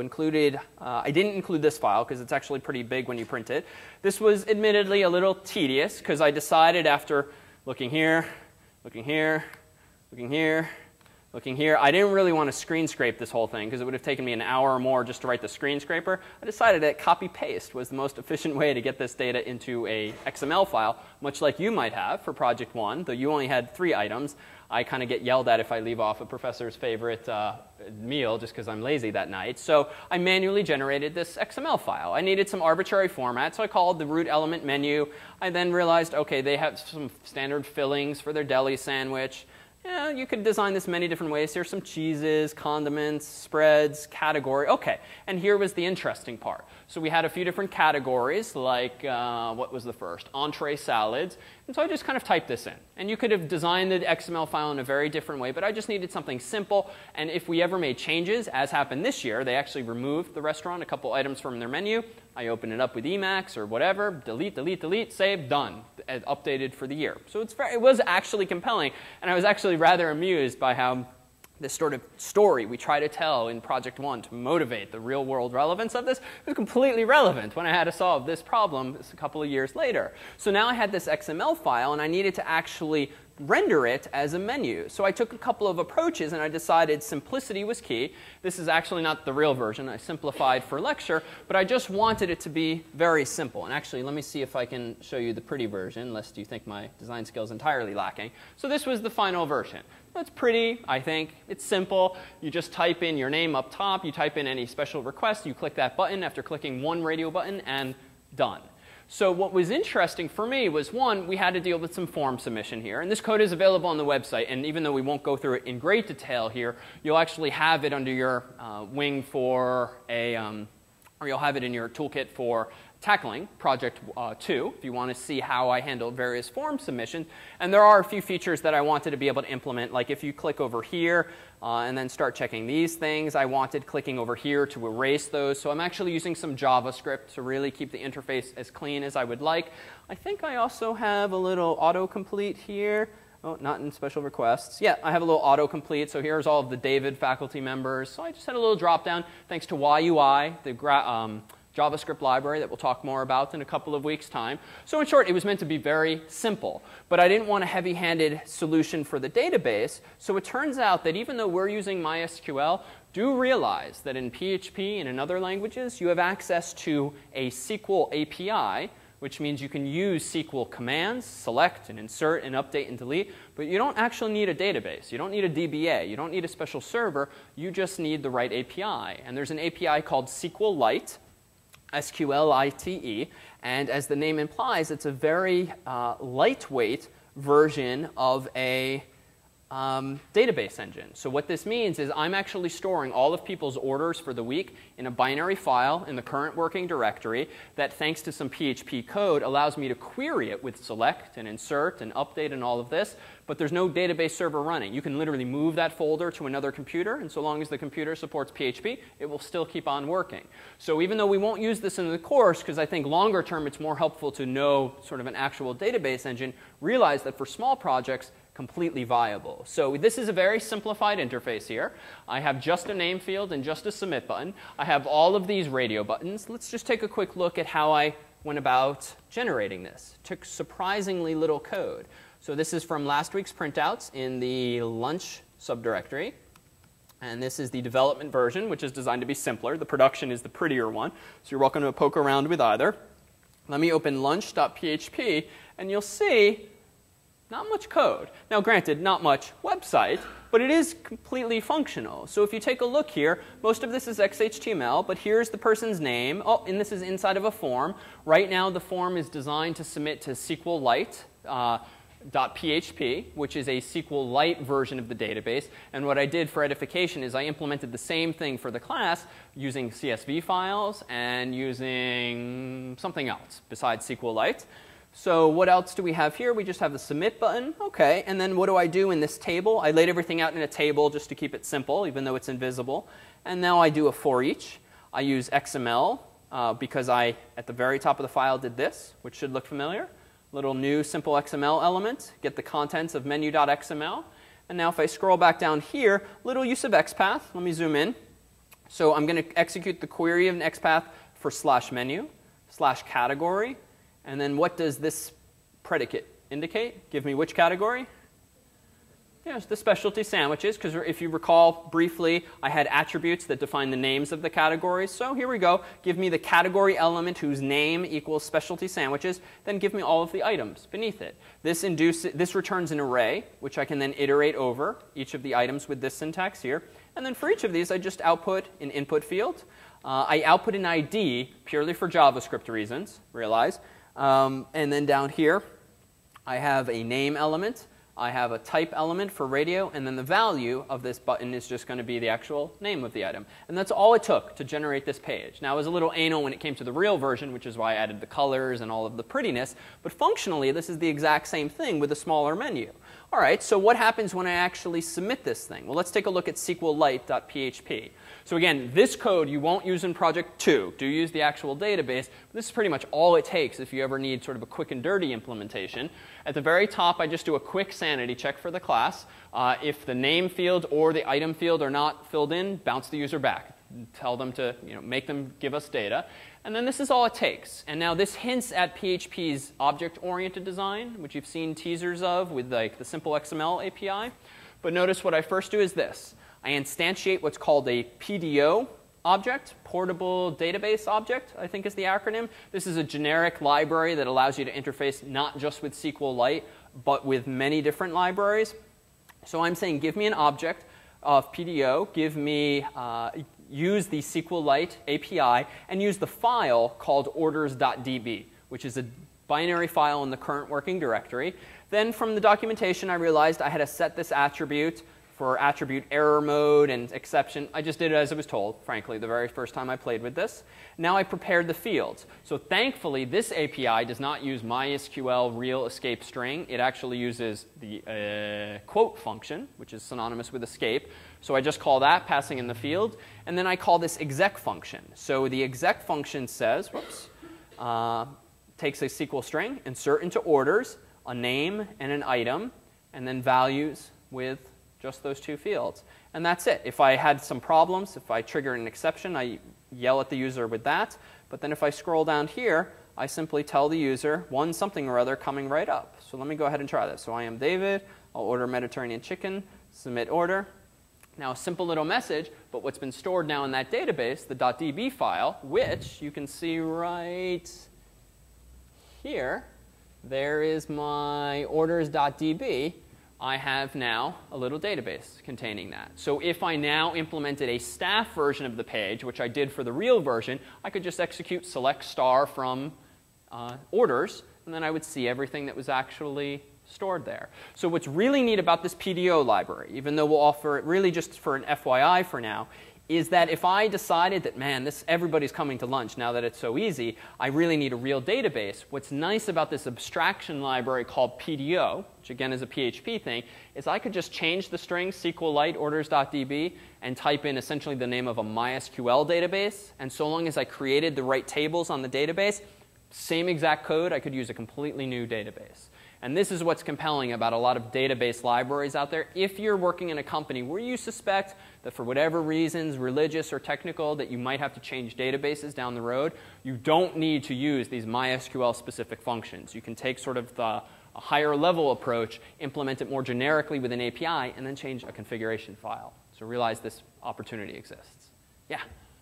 I didn't include this file because it's actually pretty big when you print it. This was admittedly a little tedious because I decided after looking here, looking here, looking here, looking here, I didn't really want to screen scrape this whole thing because it would have taken me an hour or more just to write the screen scraper. I decided that copy-paste was the most efficient way to get this data into a XML file, much like you might have for Project 1, though you only had 3 items. I kind of get yelled at if I leave off a professor's favorite meal just because I'm lazy that night. So I manually generated this XML file. I needed some arbitrary format, so I called the root element menu. I then realized, OK, they have some standard fillings for their deli sandwich. Yeah, you could design this many different ways. Here's some cheeses, condiments, spreads, category. OK, and here was the interesting part. So we had a few different categories, like what was the first? Entree salads. And so I just kind of typed this in. And you could have designed the XML file in a very different way, but I just needed something simple. And if we ever made changes, as happened this year, they actually removed the restaurant, a couple items from their menu. I open it up with Emacs or whatever, delete, delete, delete, save, done, updated for the year. So it was actually compelling, and I was actually rather amused by how this sort of story we try to tell in Project 1 to motivate the real-world relevance of this was completely relevant when I had to solve this problem a couple of years later. So now I had this XML file, and I needed to actually render it as a menu. So I took a couple of approaches, and I decided simplicity was key. This is actually not the real version. I simplified for lecture, but I just wanted it to be very simple. And actually, let me see if I can show you the pretty version, lest you think my design skills entirely lacking. So this was the final version. It's pretty, I think. It's simple. You just type in your name up top. You type in any special request. You click that button after clicking one radio button, and done. So what was interesting for me was, one, we had to deal with some form submission here. And this code is available on the website. And even though we won't go through it in great detail here, you'll actually have it under your wing for or you'll have it in your toolkit for tackling Project 2, if you want to see how I handled various form submissions. And there are a few features that I wanted to be able to implement, like if you click over here and then start checking these things, I wanted clicking over here to erase those. So I'm actually using some JavaScript to really keep the interface as clean as I would like. I think I also have a little autocomplete here. Oh, not in special requests. Yeah, I have a little autocomplete. So here's all of the David faculty members. So I just had a little drop down thanks to YUI, the JavaScript library that we'll talk more about in a couple of weeks' time. So in short, it was meant to be very simple. But I didn't want a heavy-handed solution for the database. So it turns out that even though we're using MySQL, do realize that in PHP and in other languages, you have access to a SQL API, which means you can use SQL commands, select and insert and update and delete, but you don't actually need a database. You don't need a DBA. You don't need a special server. You just need the right API. And there's an API called SQLite, SQLite, and as the name implies, it's a very lightweight version of a database engine. So what this means is I'm actually storing all of people's orders for the week in a binary file in the current working directory that, thanks to some PHP code, allows me to query it with select and insert and update and all of this. But there's no database server running. You can literally move that folder to another computer, and so long as the computer supports PHP, it will still keep on working. So even though we won't use this in the course, because I think longer term it's more helpful to know sort of an actual database engine, realize that for small projects, completely viable. So this is a very simplified interface here. I have just a name field and just a submit button. I have all of these radio buttons. Let's just take a quick look at how I went about generating this. It took surprisingly little code. So this is from last week's printouts in the lunch subdirectory. And this is the development version, which is designed to be simpler. The production is the prettier one. So you're welcome to poke around with either. Let me open lunch.php, and you'll see not much code. Now, granted, not much website, but it is completely functional. So if you take a look here, most of this is XHTML, but here's the person's name. Oh, and this is inside of a form. Right now, the form is designed to submit to SQLite. .php, which is a SQLite version of the database. And what I did for edification is I implemented the same thing for the class using CSV files and using something else besides SQLite. So what else do we have here? We just have the submit button. OK, and then what do I do in this table? I laid everything out in a table just to keep it simple, even though it's invisible. And now I do a for each. I use XML because I, at the very top of the file, did this, which should look familiar. Little new simple XML element, get the contents of menu.xml. And now if I scroll back down here, little use of XPath. Let me zoom in. So I'm going to execute the query of an XPath for /menu, /category. And then what does this predicate indicate? Give me which category? Yes, the specialty sandwiches, because if you recall briefly, I had attributes that define the names of the categories. So here we go. Give me the category element whose name equals specialty sandwiches. Then give me all of the items beneath it. This returns an array, which I can then iterate over each of the items with this syntax here. And then for each of these, I just output an input field. I output an ID purely for JavaScript reasons, realize. And then down here, I have a name element. I have a type element for radio, and then the value of this button is just going to be the actual name of the item. And that's all it took to generate this page. Now, I was a little anal when it came to the real version, which is why I added the colors and all of the prettiness. But functionally, this is the exact same thing with a smaller menu. All right, so what happens when I actually submit this thing? Well, let's take a look at SQLite.php. So again, this code you won't use in Project 2. Do use the actual database. But this is pretty much all it takes if you ever need sort of a quick and dirty implementation. At the very top, I just do a quick sanity check for the class. If the name field or the item field are not filled in, bounce the user back. Tell them to make them give us data. And then this is all it takes. And now this hints at PHP's object-oriented design, which you've seen teasers of with like the simple XML API. But notice what I first do is this. I instantiate what's called a PDO object, Portable Database Object, I think is the acronym. This is a generic library that allows you to interface not just with SQLite, but with many different libraries. So I'm saying give me an object of PDO, give me, use the SQLite API, and use the file called orders.db, which is a binary file in the current working directory. Then from the documentation, I realized I had to set this attribute for attribute error mode and exception. I just did it as I was told, frankly, the very first time I played with this. Now I prepared the fields. So thankfully, this API does not use MySQL real escape string. It actually uses the quote function, which is synonymous with escape. So I just call that, passing in the field. And then I call this exec function. So the exec function says, takes a SQL string, insert into orders, a name and an item, and then values with just those two fields. And that's it. If I had some problems, if I trigger an exception, I yell at the user with that. But then if I scroll down here, I simply tell the user one something or other coming right up. So let me go ahead and try this. So I am David. I'll order Mediterranean chicken. Submit order. Now a simple little message, but what's been stored now in that database, the .db file, which you can see right here. There is my orders.db. I have now a little database containing that. So if I now implemented a staff version of the page, which I did for the real version, I could just execute select star from orders, and then I would see everything that was actually stored there. So what's really neat about this PDO library, even though we'll offer it really just for an FYI for now, is that if I decided that, man, everybody's coming to lunch now that it's so easy, I really need a real database. What's nice about this abstraction library called PDO, which again is a PHP thing, is I could just change the string SQLite orders.db and type in essentially the name of a MySQL database. And so long as I created the right tables on the database, same exact code, I could use a completely new database. And this is what's compelling about a lot of database libraries out there. If you're working in a company where you suspect that for whatever reasons, religious or technical, that you might have to change databases down the road, you don't need to use these MySQL-specific functions. You can take sort of a higher level approach, implement it more generically with an API, and then change a configuration file. So realize this opportunity exists. Yeah?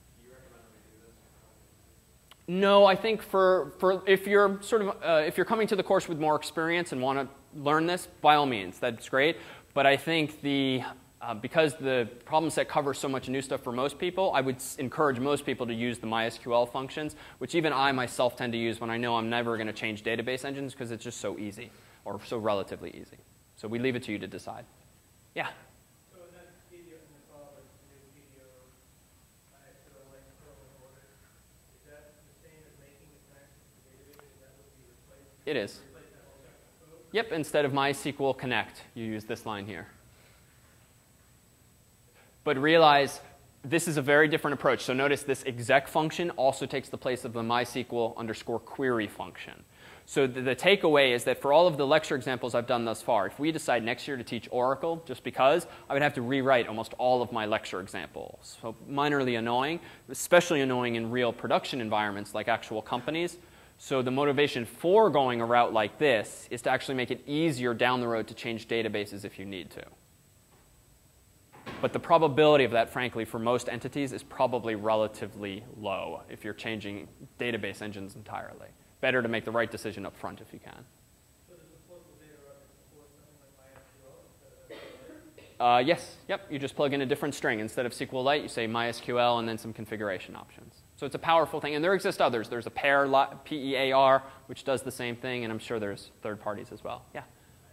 No, I think if you're if you're coming to the course with more experience and want to learn this, by all means, that's great. But I think because the problem set covers so much new stuff for most people, I would encourage most people to use the MySQL functions, which even I myself tend to use when I know I'm never going to change database engines because it's just so easy, or so relatively easy. So we leave it to you to decide. Yeah? So in that video in the call, like the new video, I had to like fill in order. Is that the same as making the connection to the database? Is that what you replace? It is. Replace that whole section of code? Yep, instead of MySQL connect, you use this line here. But realize this is a very different approach. So notice this exec function also takes the place of the MySQL_query function. So the takeaway is that for all of the lecture examples I've done thus far, if we decide next year to teach Oracle just because, I would have to rewrite almost all of my lecture examples. So minorly annoying, especially annoying in real production environments like actual companies. So the motivation for going a route like this is to actually make it easier down the road to change databases if you need to. But the probability of that, frankly, for most entities is probably relatively low if you're changing database engines entirely. Better to make the right decision up front if you can. So does the local data support something like MySQL? Yes, yep. You just plug in a different string. Instead of SQLite, you say MySQL and then some configuration options. So it's a powerful thing. And there exist others. There's a PEAR, P-E-A-R, which does the same thing. And I'm sure there's third parties as well. Yeah?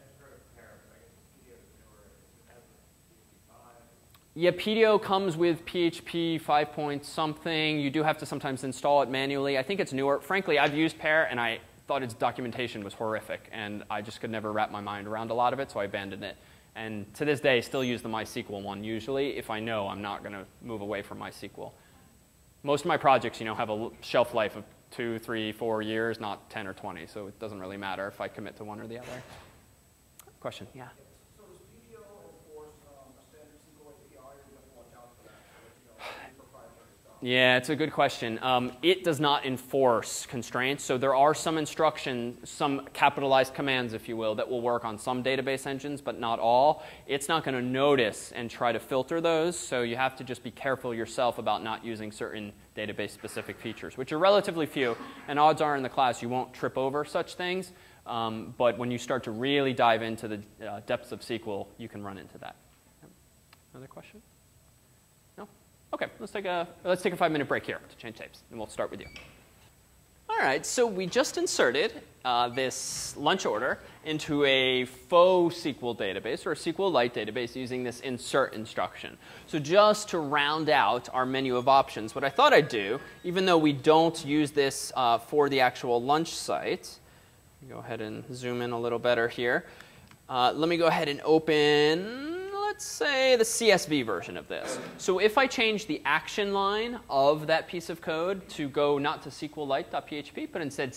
Yeah, PDO comes with PHP 5 point something. You do have to sometimes install it manually. I think it's newer. Frankly, I've used PEAR, and I thought its documentation was horrific. And I just could never wrap my mind around a lot of it, so I abandoned it. And to this day, still use the MySQL one usually if I know I'm not going to move away from MySQL. Most of my projects, have a shelf life of 2, 3, 4 years, not 10 or 20. So it doesn't really matter if I commit to one or the other. Question? Yeah. So does PDO enforce a standard SQL API, or do you have to watch out for that? Proprietary stuff? Yeah, it's a good question. It does not enforce constraints. So there are some instructions, some capitalized commands, if you will, that will work on some database engines, but not all. It's not going to notice and try to filter those. So you have to just be careful yourself about not using certain database-specific features, which are relatively few. And odds are in the class you won't trip over such things. But when you start to really dive into the depths of SQL, you can run into that. Another question? No? OK, let's take a 5-minute break here to change tapes, and we'll start with you. All right, so we just inserted this lunch order into a faux SQL database, or a SQLite database, using this insert instruction. So just to round out our menu of options, what I thought I'd do, even though we don't use this for the actual lunch site, go ahead and zoom in a little better here. Let me go ahead and open, let's say, the CSV version of this. So if I change the action line of that piece of code to go not to SQLite.php, but instead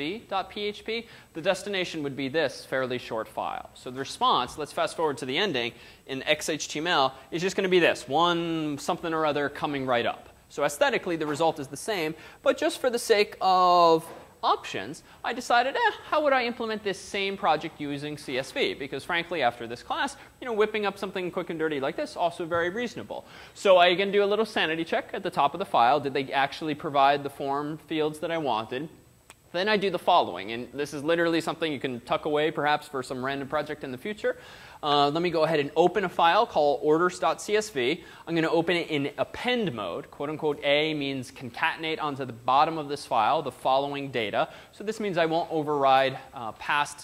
CSV.php, the destination would be this fairly short file. So the response, let's fast forward to the ending, in XHTML is just going to be this, one something or other coming right up. So aesthetically, the result is the same, but just for the sake of options, I decided, how would I implement this same project using CSV? Because frankly, after this class, whipping up something quick and dirty like this, also very reasonable. So I can do a little sanity check at the top of the file. Did they actually provide the form fields that I wanted? Then I do the following, and this is literally something you can tuck away perhaps for some random project in the future. Let me go ahead and open a file called orders.csv. I'm going to open it in append mode. Quote unquote A means concatenate onto the bottom of this file the following data. So this means I won't override past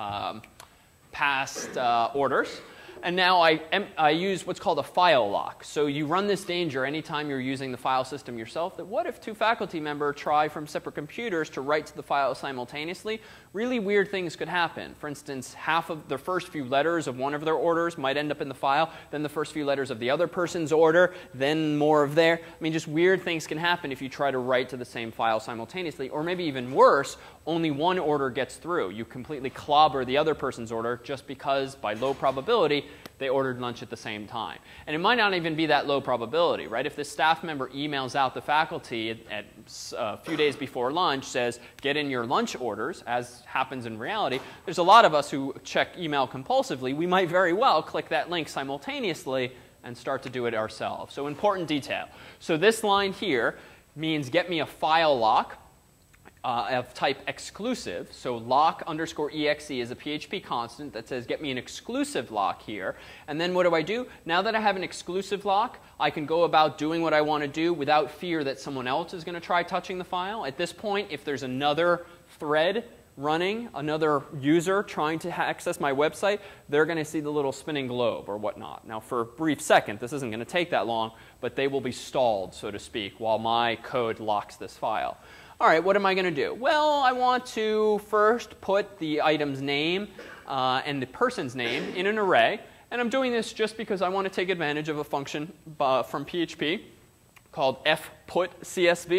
orders. And now I use what's called a file lock. So you run this danger anytime you're using the file system yourself, that what if two faculty members try from separate computers to write to the file simultaneously? Really weird things could happen. For instance, half of the first few letters of one of their orders might end up in the file, then the first few letters of the other person's order, then more of their. I mean, just weird things can happen if you try to write to the same file simultaneously. Or maybe even worse, only one order gets through. You completely clobber the other person's order just because, by low probability, they ordered lunch at the same time. And it might not even be that low probability, right? If this staff member emails out the faculty at a few days before lunch, says, get in your lunch orders, as happens in reality, there's a lot of us who check email compulsively. We might very well click that link simultaneously and start to do it ourselves. So important detail. So this line here means get me a file lock of type exclusive. So lock underscore exe is a PHP constant that says get me an exclusive lock here. And then what do? Now that I have an exclusive lock, I can go about doing what I want to do without fear that someone else is going to try touching the file. At this point, if there's another thread running, another user trying to access my website, they're going to see the little spinning globe or whatnot. Now, for a brief second, this isn't going to take that long, but they will be stalled, so to speak, while my code locks this file. All right, what am I going to do? Well, I want to first put the item's name and the person's name in an array. And I'm doing this just because I want to take advantage of a function from PHP called fputcsv,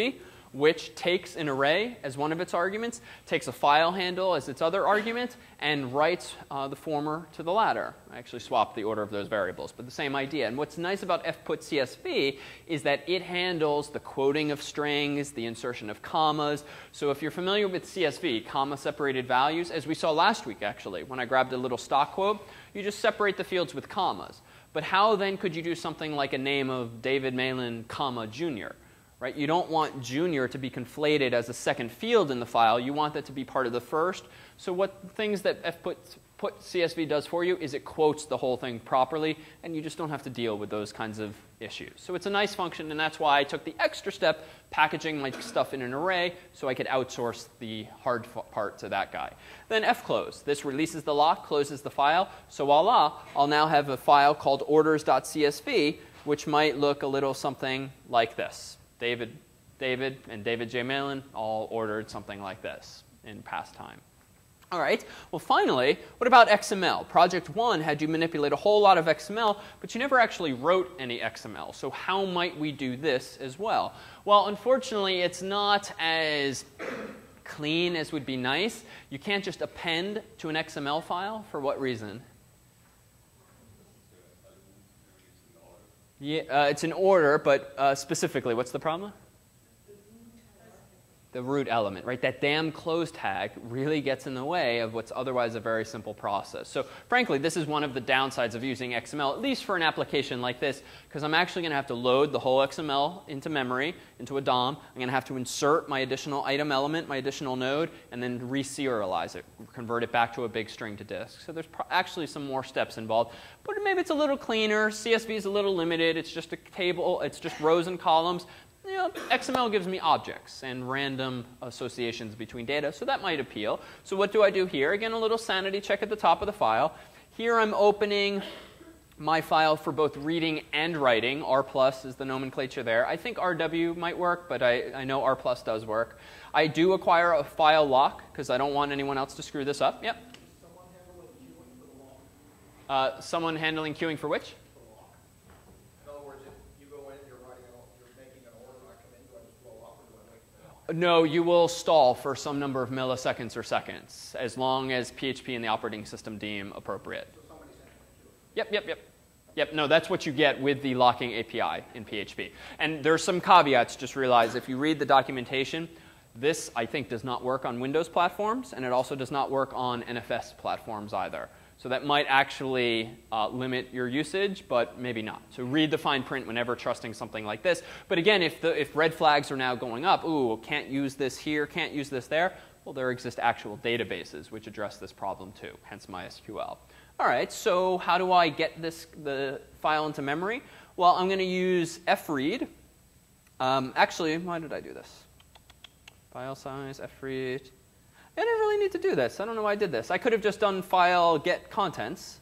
which takes an array as one of its arguments, takes a file handle as its other argument, and writes the former to the latter. I actually swapped the order of those variables, but the same idea. And what's nice about fput_csv is that it handles the quoting of strings, the insertion of commas. So if you're familiar with CSV, comma-separated values, as we saw last week, actually, when I grabbed a little stock quote, you just separate the fields with commas. But how then could you do something like a name of David Malin, comma, Jr.? Right? You don't want junior to be conflated as a second field in the file. You want that to be part of the first. So what things that fput_csv does for you is it quotes the whole thing properly, and you just don't have to deal with those kinds of issues. So it's a nice function, and that's why I took the extra step packaging my stuff in an array so I could outsource the hard part to that guy. Then fclose. This releases the lock, closes the file. So voila, I'll now have a file called orders.csv, which might look a little something like this. David, and David J. Malin all ordered something like this in past time. All right, well finally, what about XML? Project 1 had you manipulate a whole lot of XML, but you never actually wrote any XML. So how might we do this as well? Well, unfortunately, it's not as clean as would be nice. You can't just append to an XML file. For what reason? Yeah, it's an order, but specifically, what's the problem? The root element, right? That damn close tag really gets in the way of what's otherwise a very simple process. So frankly, this is one of the downsides of using XML, at least for an application like this, because I'm actually going to have to load the whole XML into memory, into a DOM. I'm going to have to insert my additional item element, my additional node, and then reserialize it, convert it back to a big string to disk. So there's actually some more steps involved, but maybe it's a little cleaner. CSV is a little limited. It's just a table. It's just rows and columns. You know, XML gives me objects and random associations between data, so that might appeal. So what do I do here? Again, a little sanity check at the top of the file. Here I'm opening my file for both reading and writing. R+ is the nomenclature there. I think RW might work, but I know R+ does work. I do acquire a file lock because I don't want anyone else to screw this up. Yep. Someone handling queuing for the lock. Someone handling queuing for which? In other words, if you go in, you're making an order, I come in, do I just blow up, or do I wait for the lock? No, you will stall for some number of milliseconds or seconds, as long as PHP and the operating system deem appropriate. So somebody's handling queuing. Yep, no, that's what you get with the locking API in PHP. And there's some caveats, just realize if you read the documentation, this, I think, does not work on Windows platforms, and it also does not work on NFS platforms either. So that might actually limit your usage, but maybe not. So read the fine print whenever trusting something like this. But again, if red flags are now going up, ooh, can't use this here, can't use this there, well, there exist actual databases which address this problem too, hence MySQL. All right, so how do I get the file into memory? Well, I'm going to use fread. Actually, why did I do this? File size, fread. I didn't really need to do this. I don't know why I did this. I could have just done file get contents.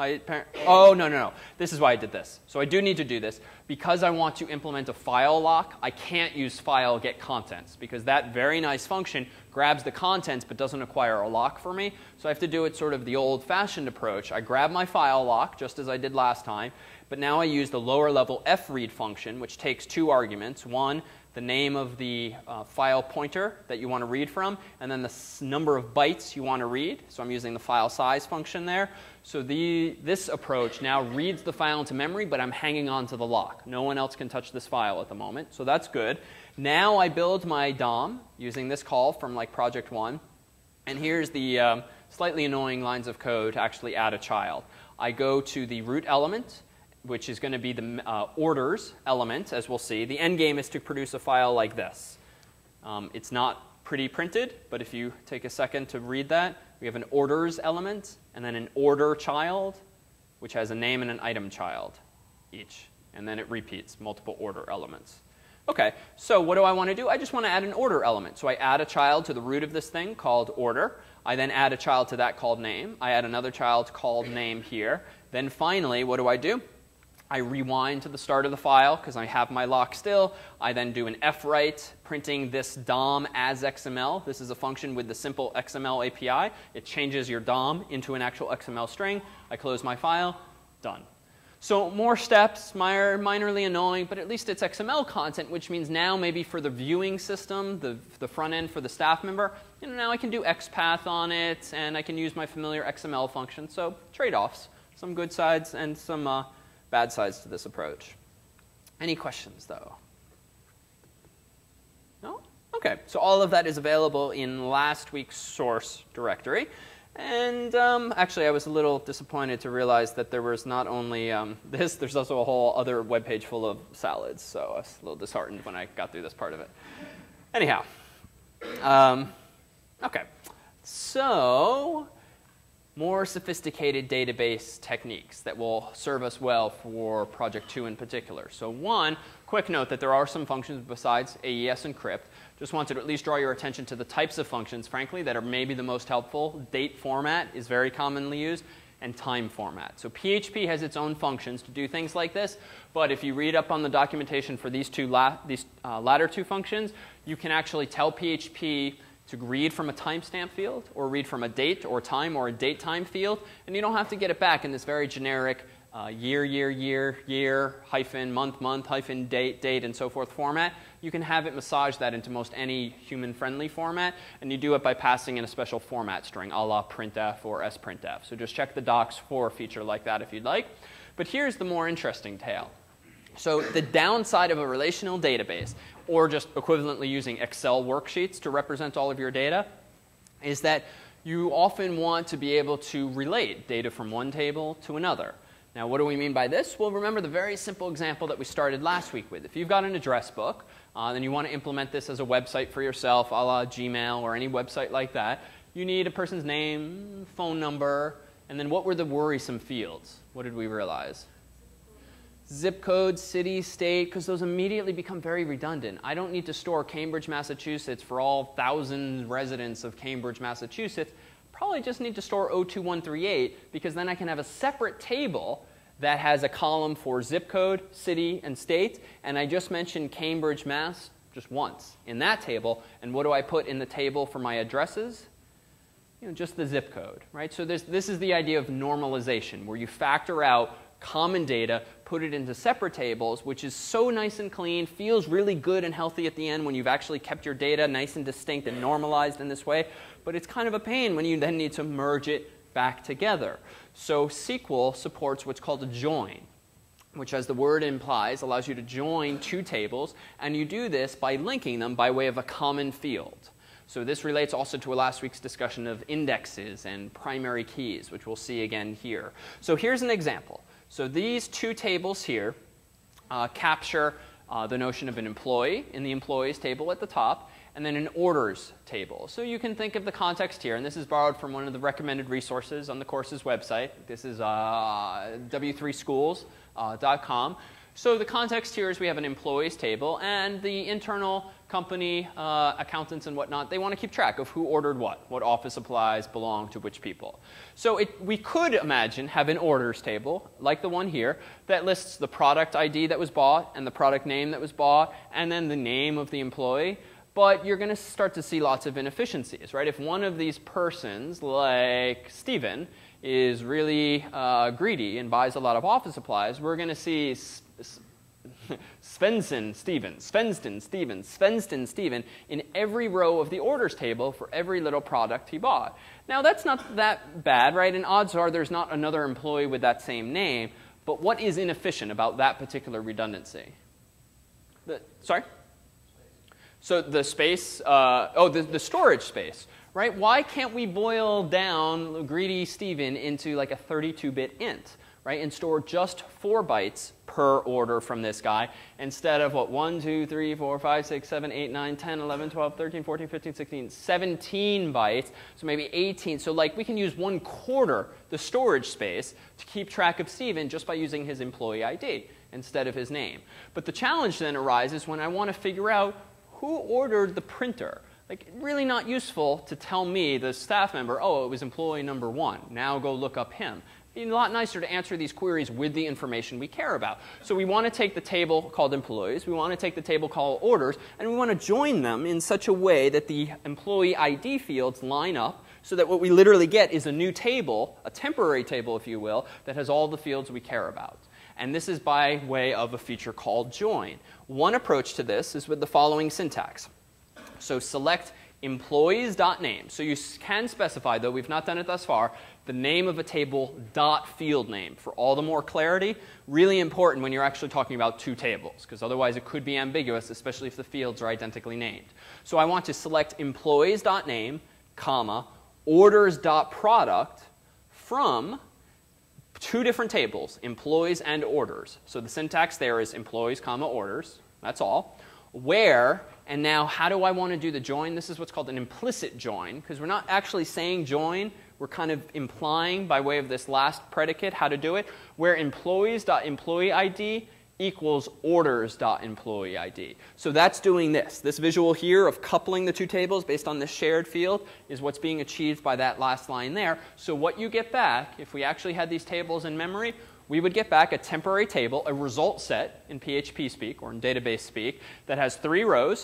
Oh, no. This is why I did this. So I do need to do this. Because I want to implement a file lock, I can't use file get contents, because that very nice function grabs the contents but doesn't acquire a lock for me. So I have to do it sort of the old-fashioned approach. I grab my file lock, just as I did last time, but now I use the lower-level fread function, which takes two arguments. One, the name of the file pointer that you want to read from, and then the number of bytes you want to read. So I'm using the file size function there. So this approach now reads the file into memory, but I'm hanging on to the lock. No one else can touch this file at the moment, so that's good. Now I build my DOM using this call from like Project 1. And here's the slightly annoying lines of code to actually add a child. I go to the root element, which is going to be the orders element, as we'll see. The end game is to produce a file like this. It's not pretty printed, but if you take a second to read that, we have an orders element and then an order child, which has a name and an item child each. And then it repeats multiple order elements. OK, so what do I want to do? I just want to add an order element. So I add a child to the root of this thing called order. I then add a child to that called name. I add another child called name here. Then finally, what do? I rewind to the start of the file because I have my lock still. I then do an fwrite, printing this DOM as XML. This is a function with the simple XML API. It changes your DOM into an actual XML string. I close my file. Done. So more steps, minorly annoying, but at least it's XML content, which means now maybe for the viewing system, the front end for the staff member, now I can do XPath on it, and I can use my familiar XML function. So trade-offs, some good sides and some bad sides to this approach. Any questions, though? No? OK, so all of that is available in last week's source directory. And actually, I was a little disappointed to realize that there was not only this, there's also a whole other web page full of salads. So I was a little disheartened when I got through this part of it. Anyhow, OK. So more sophisticated database techniques that will serve us well for Project 2 in particular. So one, quick note that there are some functions besides AES and crypt. Just wanted to at least draw your attention to the types of functions, frankly, that are maybe the most helpful. Date format is very commonly used, and time format. So PHP has its own functions to do things like this. But if you read up on the documentation for these latter two functions, you can actually tell PHP to read from a timestamp field, or read from a date or time or a date time field. And you don't have to get it back in this very generic year, hyphen, month, hyphen, date, and so forth format. You can have it massage that into most any human-friendly format. And you do it by passing in a special format string, a la printf or sprintf. So just check the docs for a feature like that if you'd like. But here's the more interesting tale. So the downside of a relational database, or just equivalently using Excel worksheets to represent all of your data, is that you often want to be able to relate data from one table to another. Now, what do we mean by this? Well, remember the very simple example that we started last week with. If you've got an address book, then you want to implement this as a website for yourself, a la Gmail or any website like that, you need a person's name, phone number, and then what were the worrisome fields? What did we realize? Zip code, city, state, because those immediately become very redundant. I don't need to store Cambridge, Massachusetts for all 1,000 residents of Cambridge, Massachusetts. Probably just need to store 02138, because then I can have a separate table that has a column for zip code, city, and state. And I just mentioned Cambridge, Mass. Just once in that table. And what do I put in the table for my addresses? Just the zip code, right? So this is the idea of normalization, where you factor out common data, put it into separate tables, which is so nice and clean, feels really good and healthy at the end when you've actually kept your data nice and distinct and normalized in this way. But it's kind of a pain when you then need to merge it back together. So SQL supports what's called a join, which, as the word implies, allows you to join two tables. And you do this by linking them by way of a common field. So this relates also to last week's discussion of indexes and primary keys, which we'll see again here. So here's an example. So these two tables here capture the notion of an employee in the employees table at the top, and then an orders table. So you can think of the context here, and this is borrowed from one of the recommended resources on the course's website. This is w3schools.com. So the context here is we have an employees table, and the internal company accountants and whatnot, they want to keep track of who ordered what office supplies belong to which people. So we could imagine have an orders table, like the one here, that lists the product ID that was bought and the product name that was bought, and then the name of the employee. But you're going to start to see lots of inefficiencies, right? If one of these persons, like Stephen, is really greedy and buys a lot of office supplies, we're going to see Svensson, Stephen, Svensson, Stephen, Svensson, Stephen in every row of the orders table for every little product he bought. Now, that's not that bad, right? And odds are there's not another employee with that same name. But what is inefficient about that particular redundancy? Sorry? So the space, the storage space, right? Why can't we boil down greedy Stephen into like a 32-bit int, right? And store just 4 bytes per order from this guy instead of what, 1, 2, 3, 4, 5, 6, 7, 8, 9, 10, 11, 12, 13, 14, 15, 16, 17 bytes, so maybe 18. So like we can use 1/4 the storage space to keep track of Stephen just by using his employee ID instead of his name. But the challenge then arises when I want to figure out who ordered the printer. Like, really not useful to tell me, the staff member, oh, it was employee number 1. Now go look up him. It'd be a lot nicer to answer these queries with the information we care about. So we want to take the table called employees, we want to take the table called orders, and we want to join them in such a way that the employee ID fields line up so that what we literally get is a new table, a temporary table, if you will, that has all the fields we care about. And this is by way of a feature called join. One approach to this is with the following syntax. So select employees.name. So you can specify, though we've not done it thus far, the name of a table dot field name for all the more clarity. Really important when you're actually talking about two tables, because otherwise it could be ambiguous, especially if the fields are identically named. So I want to select employees.name, comma, orders.product from two different tables, employees and orders. So the syntax there is employees, comma, orders. That's all. Where, and now how do I want to do the join? This is what's called an implicit join, because we're not actually saying join. We're kind of implying by way of this last predicate how to do it, where employees.employeeID equals orders.employeeID. So that's doing this. This visual here of coupling the two tables based on this shared field is what's being achieved by that last line there. So what you get back, if we actually had these tables in memory, we would get back a temporary table, a result set in PHP speak or in database speak that has 3 rows,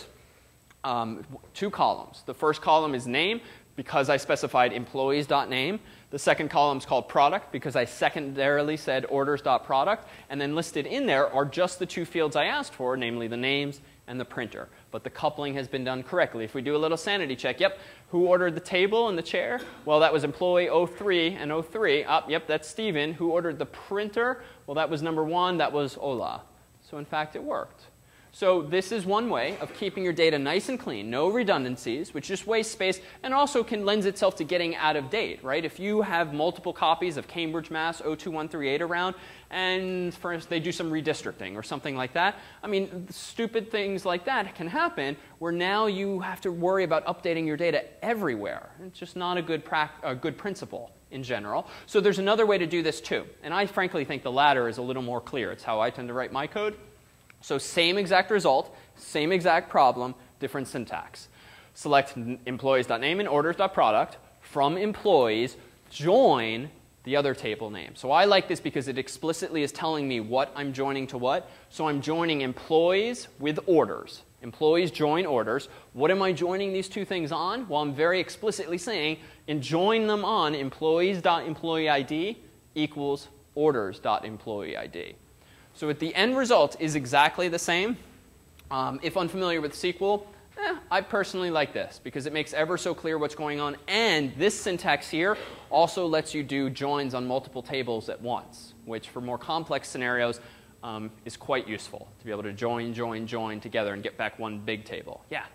2 columns. The first column is name, because I specified employees.name. The second column is called product, because I secondarily said orders.product. And then listed in there are just the 2 fields I asked for, namely the names and the printer. But the coupling has been done correctly. If we do a little sanity check, yep, who ordered the table and the chair? Well, that was employee 03 and 03. Yep, that's Steven. Who ordered the printer? Well, that was number 1. That was Ola. So in fact, it worked. So this is one way of keeping your data nice and clean, no redundancies, which just wastes space and also can lend itself to getting out of date, right? If you have multiple copies of Cambridge, Mass. 02138 around, and for instance, they do some redistricting or something like that, I mean, stupid things like that can happen where now you have to worry about updating your data everywhere. It's just not a good principle in general. So there's another way to do this too. And I frankly think the latter is a little more clear. It's how I tend to write my code. So same exact result, same exact problem, different syntax. Select employees.name and orders.product from employees, join the other table name. So I like this because it explicitly is telling me what I'm joining to what. So I'm joining employees with orders. Employees join orders. What am I joining these two things on? Well, I'm very explicitly saying, and join them on employees.employeeID equals orders.employeeID. So the end result is exactly the same. If unfamiliar with SQL, I personally like this because it makes ever so clear what's going on. And this syntax here also lets you do joins on multiple tables at once, which for more complex scenarios is quite useful to be able to join together and get back one big table. Yeah?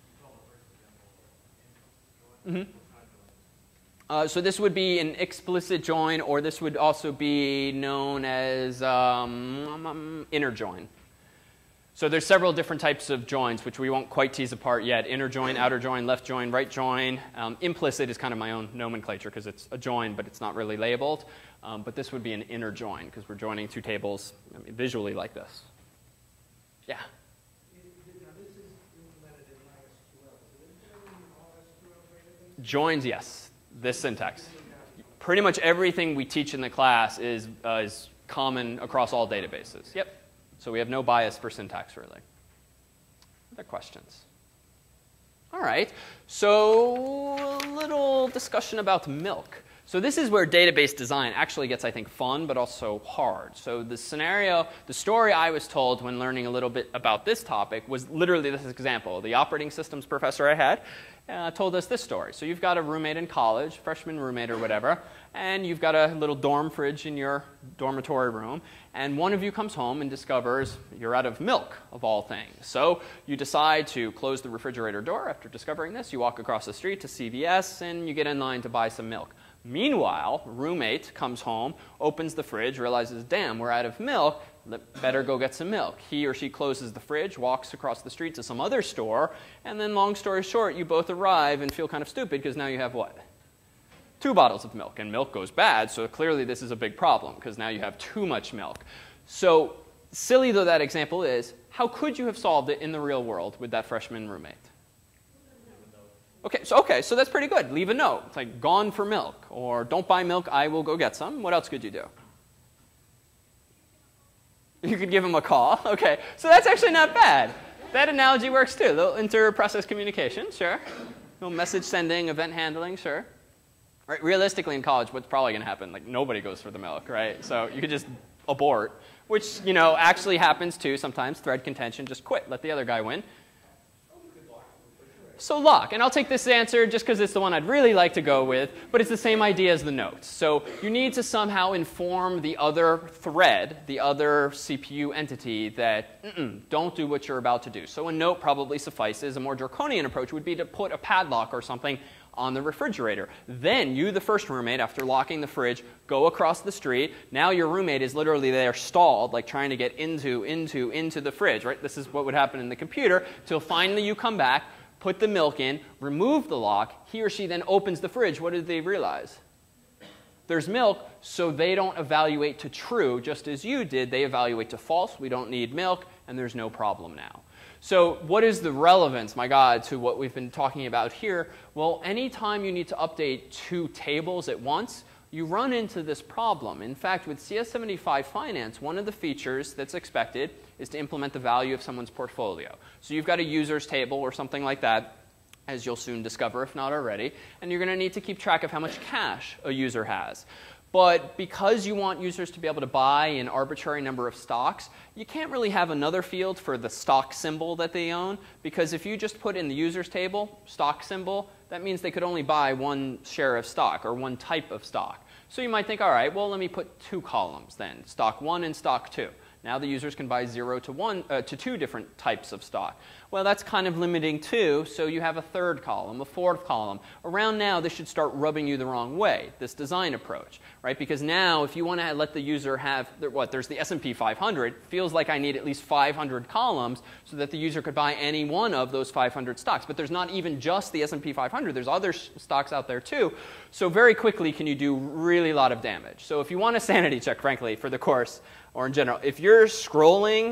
So this would be an explicit join, or this would also be known as inner join. So there's several different types of joins, which we won't quite tease apart yet. Inner join, outer join, left join, right join. Implicit is kind of my own nomenclature because it's a join, but it's not really labeled. But this would be an inner join because we're joining two tables visually like this. Yeah? Now, this is implemented in MySQL. So is there in all SQL databases? Joins, yes. This syntax. Pretty much everything we teach in the class is common across all databases. Yep. So we have no bias for syntax, really. Other questions? All right. So a little discussion about milk. So this is where database design actually gets, I think, fun, but also hard. So the scenario, the story I was told when learning a little bit about this topic was literally this example. The operating systems professor I had told us this story. So you've got a roommate in college, freshman roommate or whatever, and you've got a little dorm fridge in your dormitory room, and one of you comes home and discovers you're out of milk, of all things. So you decide to close the refrigerator door after discovering this. You walk across the street to CVS, and you get in line to buy some milk. Meanwhile, roommate comes home, opens the fridge, realizes, damn, we're out of milk, better go get some milk. He or she closes the fridge, walks across the street to some other store, and then long story short, you both arrive and feel kind of stupid because now you have what? 2 bottles of milk, and milk goes bad, so clearly this is a big problem because now you have too much milk. So silly though that example is, how could you have solved it in the real world with that freshman roommate? Okay, so that's pretty good. Leave a note. It's like, gone for milk, or don't buy milk, I will go get some. What else could you do? You could give him a call. Okay, so that's actually not bad. That analogy works too. Little inter-process communication, sure. Little message sending, event handling, sure. Right? Realistically, in college, what's probably going to happen? Like, nobody goes for the milk, right? So you could just abort, which, you know, actually happens too sometimes. Thread contention, just quit. Let the other guy win. So lock, and I'll take this answer just because it's the one I'd really like to go with, but it's the same idea as the notes. So you need to somehow inform the other thread, the other CPU entity that, don't do what you're about to do. So a note probably suffices. A more draconian approach would be to put a padlock or something on the refrigerator. Then you, the first roommate, after locking the fridge, go across the street. Now your roommate is literally there stalled, like trying to get into the fridge, right? This is what would happen in the computer, till finally you come back, put the milk in, remove the lock. He or she then opens the fridge. What did they realize? There's milk, so they don't evaluate to true just as you did. They evaluate to false. We don't need milk, and there's no problem now. So what is the relevance, my God, to what we've been talking about here? Well, anytime you need to update two tables at once, you run into this problem. In fact, with CS75 Finance, one of the features that's expected is to implement the value of someone's portfolio. So you've got a users table or something like that, as you'll soon discover if not already, and you're going to need to keep track of how much cash a user has. But because you want users to be able to buy an arbitrary number of stocks, you can't really have another field for the stock symbol that they own, because if you just put in the users table, stock symbol, that means they could only buy one share of stock or one type of stock. So you might think, all right, well, let me put two columns then, stock 1 and stock 2. Now the users can buy 0 to 2 different types of stock. Well, that's kind of limiting too, so you have a third column, a fourth column. Around now, this should start rubbing you the wrong way, this design approach, right? Because now, if you want to let the user have, there's the S&P 500, feels like I need at least 500 columns so that the user could buy any one of those 500 stocks. But there's not even just the S&P 500, there's other stocks out there too. So very quickly can you do really a lot of damage. So if you want a sanity check, frankly, for the course, or in general, if you're scrolling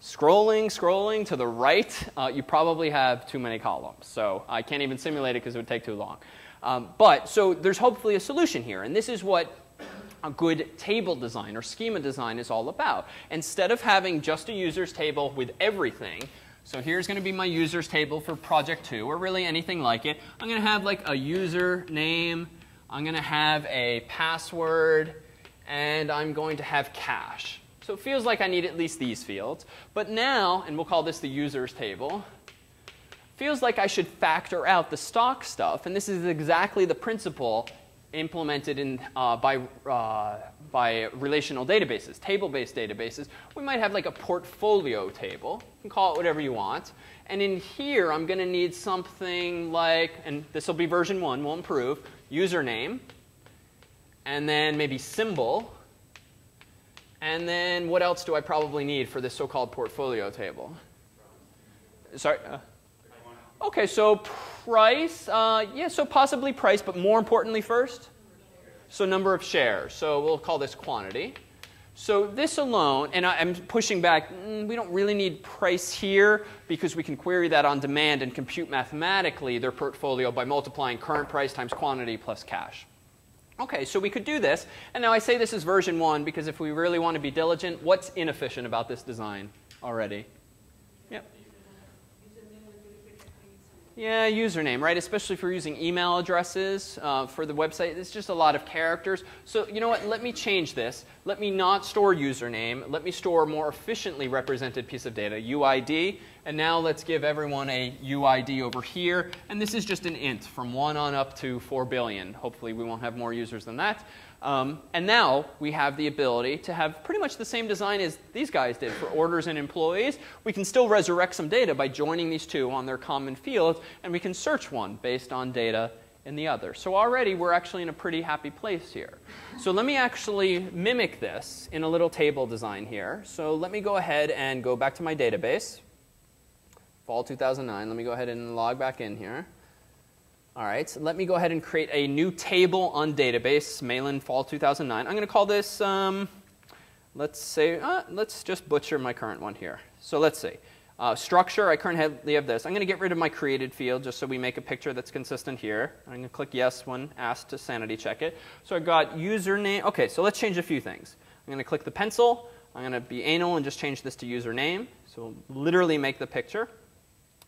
to the right, you probably have too many columns. So I can't even simulate it because it would take too long. So there's hopefully a solution here. And this is what a good table design or schema design is all about. Instead of having just a users table with everything, so here's going to be my users table for project 2, or really anything like it. I'm going to have like a user name. I'm going to have a password. And I'm going to have cash. So it feels like I need at least these fields. But now, and we'll call this the users table, feels like I should factor out the stock stuff. And this is exactly the principle implemented in, by relational databases, table-based databases. We might have like a portfolio table. You can call it whatever you want. And in here, I'm going to need something like, and this will be version 1, we'll improve, username, and then maybe symbol. And then what else do I probably need for this so-called portfolio table? Sorry? OK, so price. Yeah, so possibly price, but more importantly first? So number of shares. So we'll call this quantity. So this alone, and I'm pushing back, we don't really need price here because we can query that on demand and compute mathematically their portfolio by multiplying current price times quantity plus cash. OK, so we could do this. And now I say this is version 1 because if we really want to be diligent, what's inefficient about this design already? Yep. Yeah, username, right? Especially if you're using email addresses for the website. It's just a lot of characters. So you know what? Let me change this. Let me not store username. Let me store a more efficiently represented piece of data, UID. And now let's give everyone a UID over here. And this is just an int from 1 on up to 4 billion. Hopefully we won't have more users than that. And now we have the ability to have pretty much the same design as these guys did for orders and employees. We can still resurrect some data by joining these two on their common fields. And we can search one based on data in the other. So already we're actually in a pretty happy place here. So let me actually mimic this in a little table design here. So let me go ahead and go back to my database. Fall 2009. Let me go ahead and log back in here. All right, so let me go ahead and create a new table on database, Malin Fall 2009. I'm going to call this, let's say, let's just butcher my current one here. So let's see. Structure, I currently have this. I'm going to get rid of my created field just so we make a picture that's consistent here. I'm going to click yes when asked to sanity check it. So I've got username. OK, so let's change a few things. I'm going to click the pencil. I'm going to be anal and just change this to username. So we'll literally make the picture.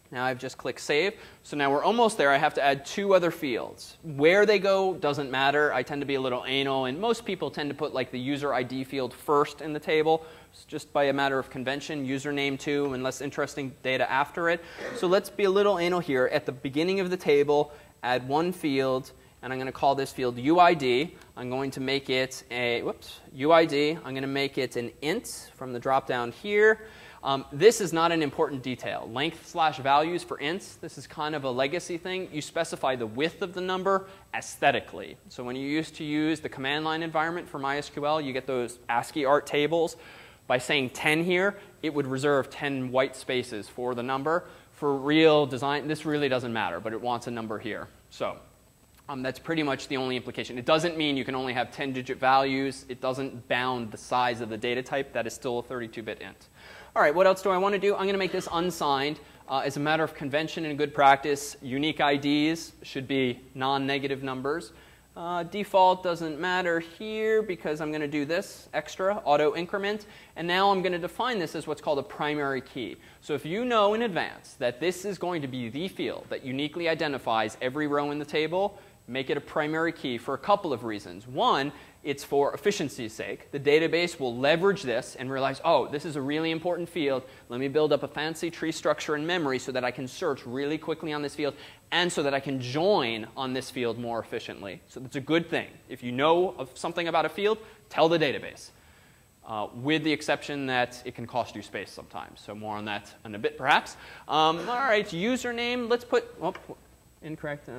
Now I've just clicked Save. So now we're almost there. I have to add 2 other fields. Where they go doesn't matter. I tend to be a little anal, and most people tend to put like the user ID field first in the table. It's just by a matter of convention, username 2, and less interesting data after it. So let's be a little anal here. At the beginning of the table, add 1 field, and I'm going to call this field UID. I'm going to make it a, UID. I'm going to make it an int from the drop down here. This is not an important detail. Length/values for ints, this is kind of a legacy thing. You specify the width of the number aesthetically. So when you used to use the command line environment for MySQL, you get those ASCII art tables. By saying 10 here, it would reserve 10 white spaces for the number. For real design, this really doesn't matter, but it wants a number here. So that's pretty much the only implication. It doesn't mean you can only have 10-digit values. It doesn't bound the size of the data type. That is still a 32-bit int. All right, what else do I want to do? I'm going to make this unsigned. As a matter of convention and good practice, unique IDs should be non-negative numbers. Default doesn't matter here because I'm going to do this extra, auto increment. And now I'm going to define this as what's called a primary key. So if you know in advance that this is going to be the field that uniquely identifies every row in the table, make it a primary key for a couple of reasons. One, it's for efficiency's sake. The database will leverage this and realize, oh, this is a really important field. Let me build up a fancy tree structure in memory so that I can search really quickly on this field and so that I can join on this field more efficiently. So that's a good thing. If you know of something about a field, tell the database. With the exception that it can cost you space sometimes. So more on that in a bit, perhaps. All right, username. Let's put, incorrect.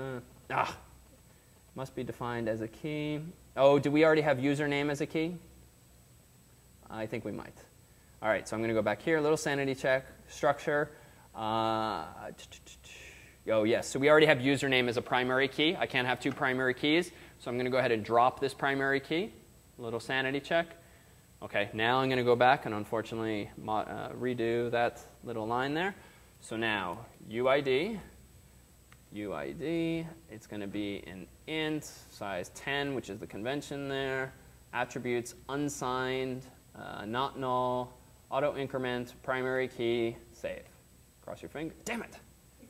Must be defined as a key. Oh, do we already have username as a key? I think we might. All right, so I'm going to go back here, a little sanity check, structure. Oh, yes, so we already have username as a primary key. I can't have 2 primary keys, so I'm going to go ahead and drop this primary key. A little sanity check. OK, now I'm going to go back and unfortunately redo that little line there. So now UID. It's going to be an int, size 10, which is the convention there. Attributes, unsigned, not null, auto increment, primary key, save. Cross your finger. Damn it.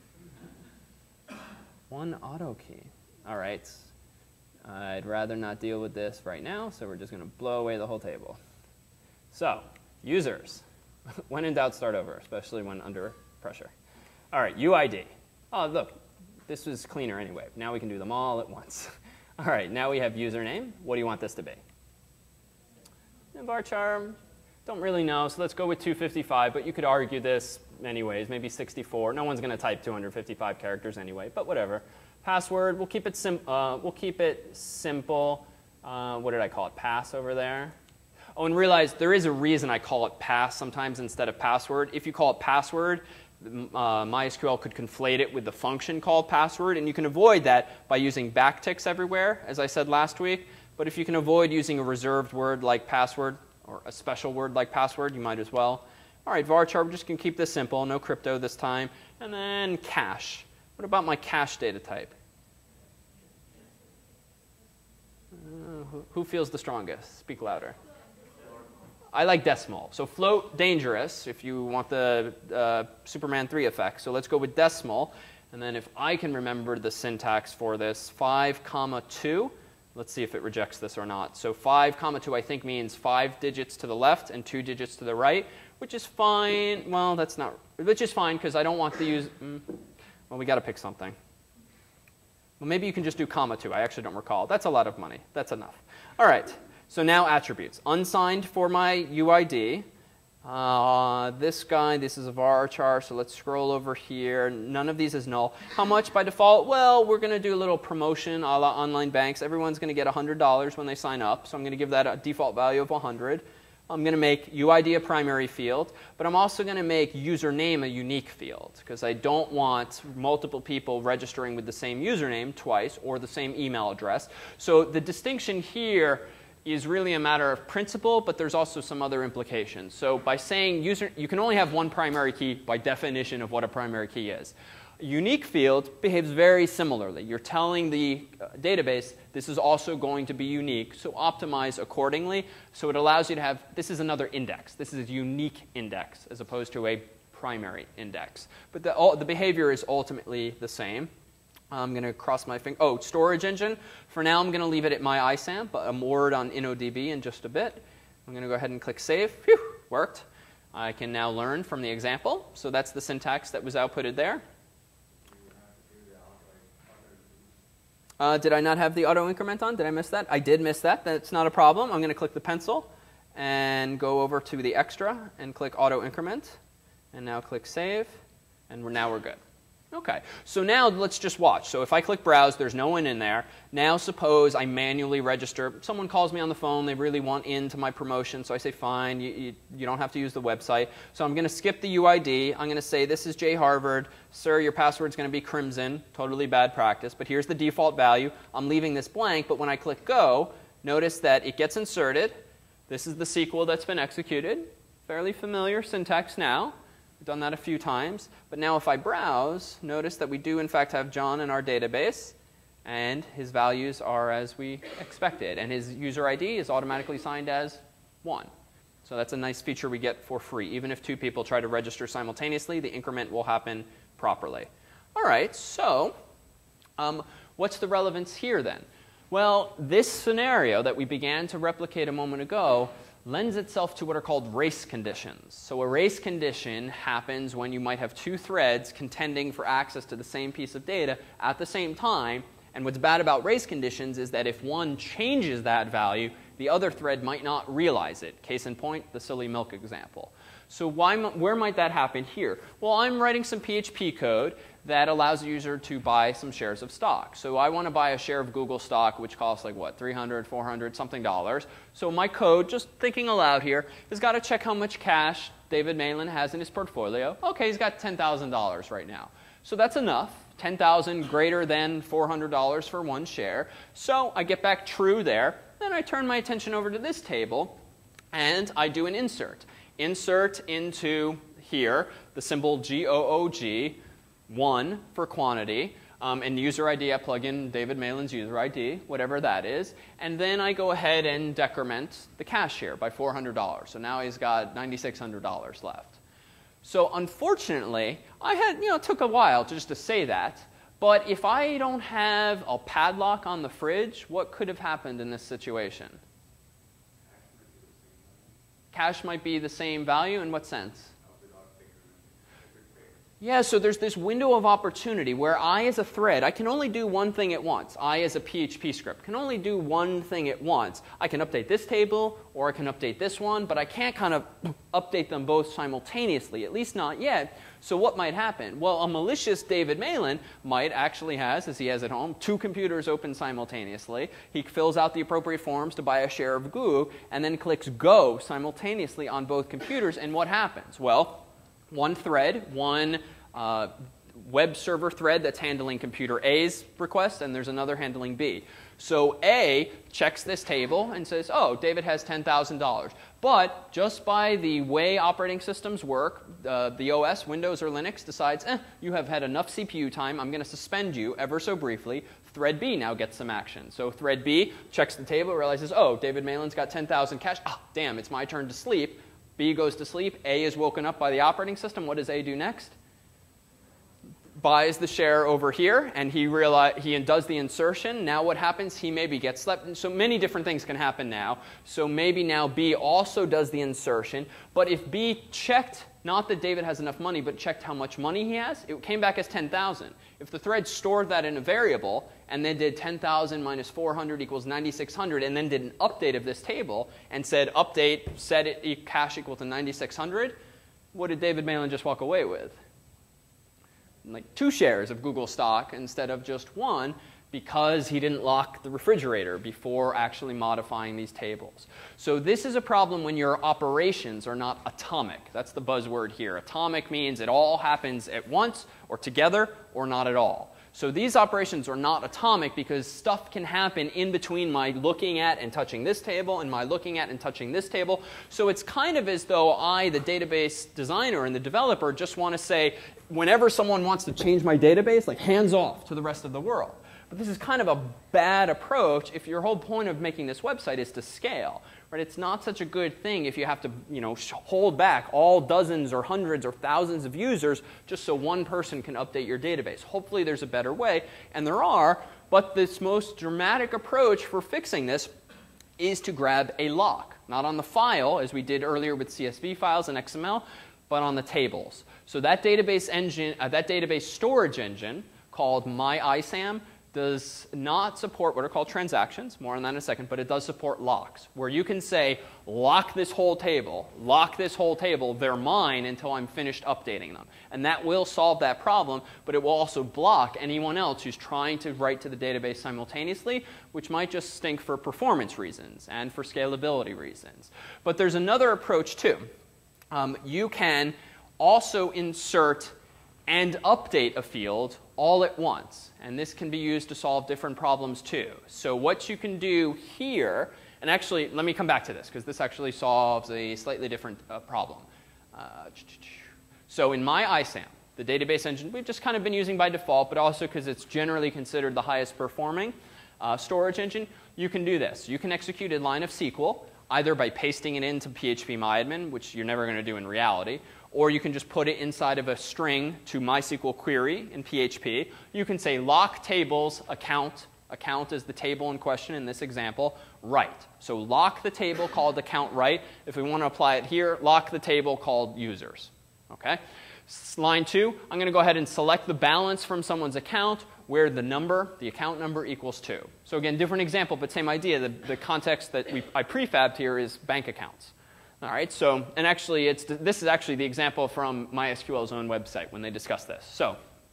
1 auto key. All right. I'd rather not deal with this right now, so we're just going to blow away the whole table. So, users. When in doubt, start over, especially when under pressure. All right, UID. Oh, look. This was cleaner anyway. Now we can do them all at once. All right, now we have username. What do you want this to be? Varchar, don't really know, so let's go with 255, but you could argue this anyways, maybe 64. No one's going to type 255 characters anyway, but whatever. Password, we'll keep it simple. What did I call it? Pass over there. Oh, and realize there is a reason I call it pass sometimes instead of password. If you call it password, MySQL could conflate it with the function called password, and you can avoid that by using backticks everywhere, as I said last week. But if you can avoid using a reserved word like password or a special word like password, you might as well. All right, varchar, we're just going to keep this simple, no crypto this time. And then cache. What about my cache data type? Who feels the strongest? Speak louder. I like decimal. So float, dangerous, if you want the Superman 3 effect. So let's go with decimal. And then if I can remember the syntax for this, 5, 2. Let's see if it rejects this or not. So 5, 2 I think means 5 digits to the left and 2 digits to the right, which is fine. Well, that's not, which is fine because I don't want to use, well, we got to pick something. Well, maybe you can just do 2. I actually don't recall. That's a lot of money. That's enough. All right. So now attributes. Unsigned for my UID. This guy, this is a varchar, so let's scroll over here. None of these is null. How much by default? Well, we're going to do a little promotion a la online banks. Everyone's going to get $100 when they sign up, so I'm going to give that a default value of 100. I'm going to make UID a primary field, but I'm also going to make username a unique field because I don't want multiple people registering with the same username twice or the same email address. So the distinction here is really a matter of principle, but there's also some other implications. So by saying you can only have one primary key by definition of what a primary key is. A unique field behaves very similarly. You're telling the database this is also going to be unique, so optimize accordingly. So it allows you to have, this is another index. This is a unique index as opposed to a primary index. But the behavior is ultimately the same. I'm going to cross my finger. Oh, storage engine. For now, I'm going to leave it at my ISAM, but I'm moored on InnoDB in just a bit. I'm going to go ahead and click Save. Phew, worked. I can now learn from the example. So that's the syntax that was outputted there. Did I not have the auto increment on? Did I miss that? I did miss that. That's not a problem. I'm going to click the pencil and go over to the extra and click auto increment. And now click Save. And now we're good. OK, so now let's just watch. So if I click Browse, there's no one in there. Now suppose I manually register. Someone calls me on the phone. They really want into my promotion. So I say, fine, you don't have to use the website. So I'm going to skip the UID. I'm going to say, this is J Harvard. Sir, your password's going to be Crimson. Totally bad practice. But here's the default value. I'm leaving this blank. But when I click Go, notice that it gets inserted. This is the SQL that's been executed. Fairly familiar syntax now. We've done that a few times. But now if I browse, notice that we do, in fact, have John in our database. And his values are as we expected. And his user ID is automatically signed as 1. So that's a nice feature we get for free. Even if 2 people try to register simultaneously, the increment will happen properly. All right, so what's the relevance here then? Well, this scenario that we began to replicate a moment ago lends itself to what are called race conditions. So a race condition happens when you might have 2 threads contending for access to the same piece of data at the same time. And what's bad about race conditions is that if one changes that value, the other thread might not realize it. Case in point, the silly milk example. So where might that happen here? Well, I'm writing some PHP code that allows the user to buy some shares of stock. So I want to buy a share of Google stock, which costs like what, $300, $400 something dollars. So my code, just thinking aloud here, has got to check how much cash David Malin has in his portfolio. OK, he's got $10,000 right now. So that's enough. $10,000 greater than $400 for one share. So I get back true there. Then I turn my attention over to this table, and I do an insert. Insert into here the symbol GOOG, 1 for quantity, and user ID, I plug in David Malin's user ID, whatever that is. And then I go ahead and decrement the cash here by $400. So now he's got $9,600 left. So unfortunately, it took a while just to say that. But if I don't have a padlock on the fridge, what could have happened in this situation? Cash might be the same value. In what sense? Yeah, so there's this window of opportunity where I, as a thread, I can only do one thing at once. I, as a PHP script, can only do one thing at once. I can update this table, or I can update this one, but I can't kind of update them both simultaneously, at least not yet. So what might happen? Well, a malicious David Malin might actually has, as he has at home, 2 computers open simultaneously. He fills out the appropriate forms to buy a share of Goo, and then clicks Go simultaneously on both computers. And what happens? Well, one thread, one web server thread that's handling computer A's request, and there's another handling B. So A checks this table and says, oh, David has $10,000. But just by the way operating systems work, the OS, Windows or Linux, decides, you have had enough CPU time. I'm going to suspend you ever so briefly. Thread B now gets some action. So thread B checks the table, realizes, oh, David Malin's got 10,000 cash. Ah, damn, it's my turn to sleep. B goes to sleep. A is woken up by the operating system. What does A do next? Buys the share over here, and he does the insertion. Now what happens? He maybe gets slept. So many different things can happen now. So maybe now B also does the insertion. But if B checked, not that David has enough money, but checked how much money he has, it came back as 10,000. If the thread stored that in a variable and then did 10,000 minus 400 equals 9,600 and then did an update of this table and said update, set it cash equal to 9,600, what did David Malin just walk away with? Like 2 shares of Google stock instead of just 1, because he didn't lock the refrigerator before actually modifying these tables. So this is a problem when your operations are not atomic. That's the buzzword here. Atomic means it all happens at once or together or not at all. So these operations are not atomic because stuff can happen in between my looking at and touching this table and my looking at and touching this table. So it's kind of as though I, the database designer and the developer, just want to say, whenever someone wants to change my database, like hands off to the rest of the world. But this is kind of a bad approach if your whole point of making this website is to scale. Right? It's not such a good thing if you have to hold back all dozens or hundreds or thousands of users just so one person can update your database. Hopefully there's a better way, and there are, but this most dramatic approach for fixing this is to grab a lock. Not on the file, as we did earlier with CSV files and XML, but on the tables. So that database engine, that database storage engine called MyISAM does not support what are called transactions, more on that in a second, but it does support locks, where you can say, lock this whole table, they're mine until I'm finished updating them. And that will solve that problem, but it will also block anyone else who's trying to write to the database simultaneously, which might just stink for performance reasons and for scalability reasons. But there's another approach too. You can also insert and update a field all at once. And this can be used to solve different problems too. So what you can do here, and actually let me come back to this because this actually solves a slightly different problem. So in MyISAM, the database engine we've just kind of been using by default, but also because it's generally considered the highest performing storage engine, you can do this. You can execute a line of SQL either by pasting it into phpMyAdmin, which you're never going to do in reality, or you can just put it inside of a string to MySQL query in PHP. You can say lock tables account. Account is the table in question in this example, right. So lock the table called account right. If we want to apply it here, lock the table called users. Okay? Line 2, I'm going to go ahead and select the balance from someone's account where the account number equals 2. So again, different example, but same idea. The context that I prefabbed here is bank accounts. All right, so, and actually, this is actually the example from MySQL's own website when they discuss this. So,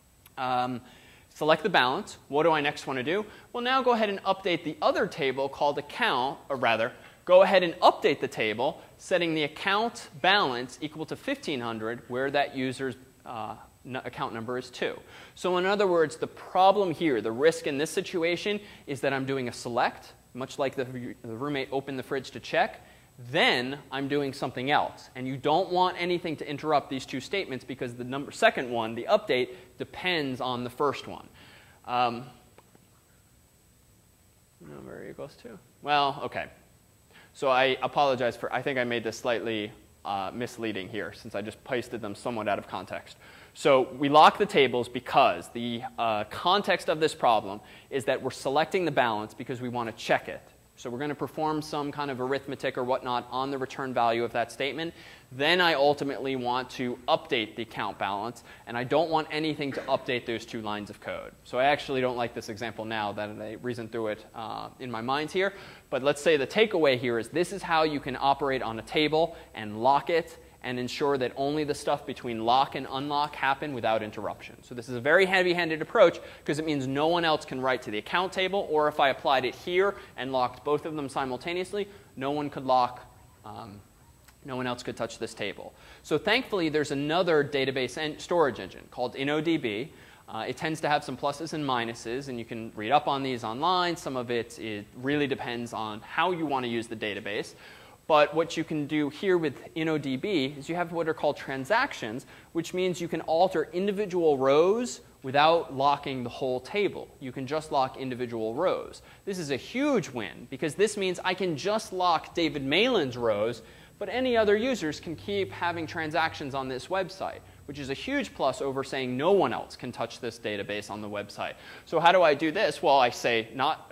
select the balance. What do I next want to do? Well, now go ahead and update the other table called account, or rather, go ahead and update the table, setting the account balance equal to 1,500, where that user's account number is 2. So in other words, the problem here, the risk in this situation, is that I'm doing a select, much like the roommate opened the fridge to check. Then I'm doing something else. And you don't want anything to interrupt these two statements because the second one, the update, depends on the first one. Number equals 2. Well, OK. So I apologize for, I think I made this slightly misleading here since I just pasted them somewhat out of context. So we lock the tables because the context of this problem is that we're selecting the balance because we want to check it. So we're going to perform some kind of arithmetic or whatnot on the return value of that statement. Then I ultimately want to update the account balance, and I don't want anything to update those two lines of code. So I actually don't like this example now that I reasoned through it in my mind here. But let's say the takeaway here is this is how you can operate on a table and lock it and ensure that only the stuff between lock and unlock happen without interruption. So this is a very heavy-handed approach because it means no one else can write to the account table, or if I applied it here and locked both of them simultaneously, no one could lock, no one else could touch this table. So thankfully, there's another database storage engine called InnoDB. It tends to have some pluses and minuses, and you can read up on these online. Some of it really depends on how you want to use the database. But what you can do here with InnoDB is you have what are called transactions, which means you can alter individual rows without locking the whole table. You can just lock individual rows. This is a huge win because this means I can just lock David Malin's rows, but any other users can keep having transactions on this website, which is a huge plus over saying no one else can touch this database on the website. So how do I do this? Well, I say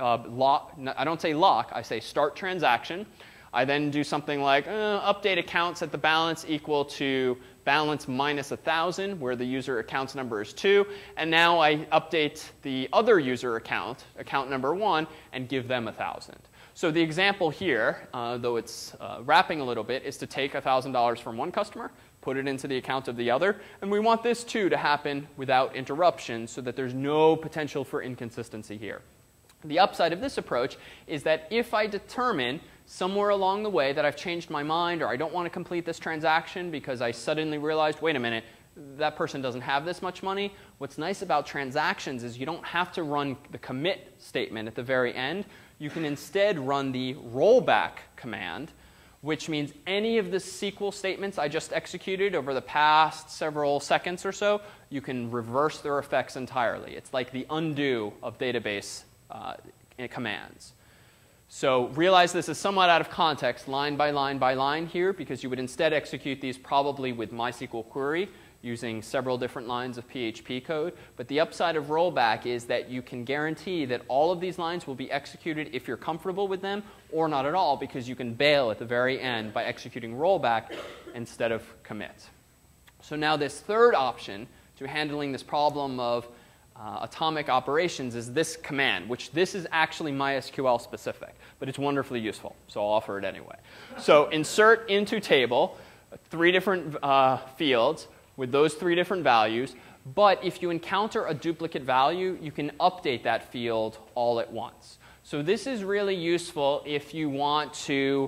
I don't say lock. I say start transaction. I then do something like update accounts at the balance equal to balance minus 1,000, where the user account's number is 2. And now I update the other user account, account number 1, and give them 1,000. So the example here, though it's wrapping a little bit, is to take $1,000 from one customer, put it into the account of the other. And we want this, too, to happen without interruption so that there's no potential for inconsistency here. The upside of this approach is that if I determine somewhere along the way that I've changed my mind or I don't want to complete this transaction because I suddenly realized, wait a minute, that person doesn't have this much money. What's nice about transactions is you don't have to run the commit statement at the very end. You can instead run the rollback command, which means any of the SQL statements I just executed over the past several seconds or so, you can reverse their effects entirely. It's like the undo of database commands. So realize this is somewhat out of context, line by line by line here, because you would instead execute these probably with MySQL query using several different lines of PHP code. But the upside of rollback is that you can guarantee that all of these lines will be executed if you're comfortable with them, or not at all, because you can bail at the very end by executing rollback instead of commit. So now this third option to handling this problem of atomic operations is this command, which this is actually MySQL specific, but it's wonderfully useful, so I'll offer it anyway. So insert into table 3 different fields with those 3 different values, but if you encounter a duplicate value, you can update that field all at once. So this is really useful if you want to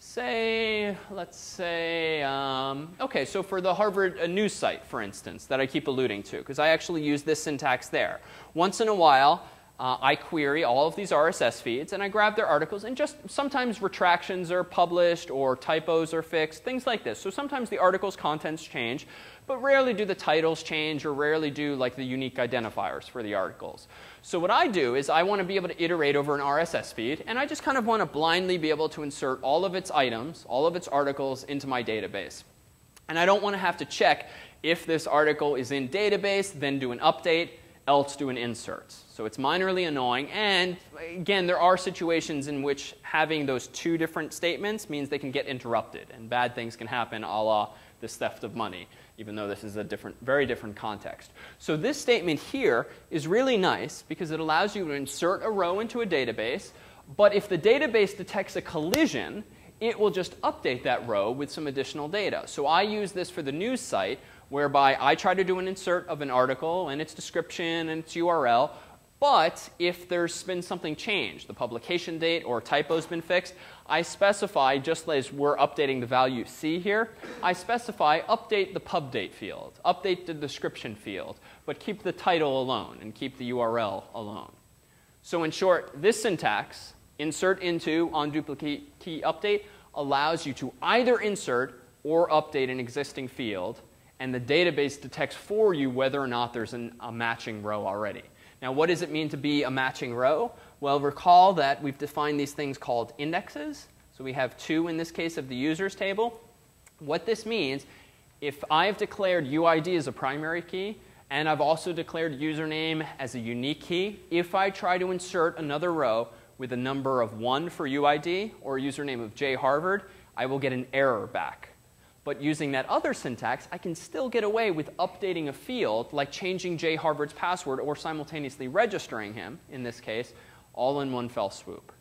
say, let's say, OK, so for the Harvard news site, for instance, that I keep alluding to, because I actually use this syntax there. Once in a while, I query all of these RSS feeds, and I grab their articles, and just sometimes retractions are published or typos are fixed, things like this. So sometimes the article's contents change, but rarely do the titles change, or rarely do like the unique identifiers for the articles. So what I do is I want to be able to iterate over an RSS feed, and I just kind of want to blindly be able to insert all of its items, all of its articles into my database. And I don't want to have to check if this article is in database, then do an update, else do an insert. So it's minorly annoying. And again, there are situations in which having those 2 different statements means they can get interrupted, and bad things can happen, a la this theft of money, even though this is a very different context. So this statement here is really nice because it allows you to insert a row into a database, but if the database detects a collision, it will just update that row with some additional data. So I use this for the news site, whereby I try to do an insert of an article and its description and its URL. But if there's been something changed, the publication date or typo's been fixed, I specify, just as we're updating the value C here, I specify update the pub date field, update the description field, but keep the title alone and keep the URL alone. So in short, this syntax, insert into on duplicate key update, allows you to either insert or update an existing field, and the database detects for you whether or not there's a matching row already. Now, what does it mean to be a matching row? Well, recall that we've defined these things called indexes. So we have 2 in this case of the users table. What this means, if I've declared UID as a primary key, and I've also declared username as a unique key, if I try to insert another row with a number of 1 for UID or a username of jharvard, I will get an error back. But using that other syntax, I can still get away with updating a field, like changing jharvard's password or simultaneously registering him, in this case, all in one fell swoop.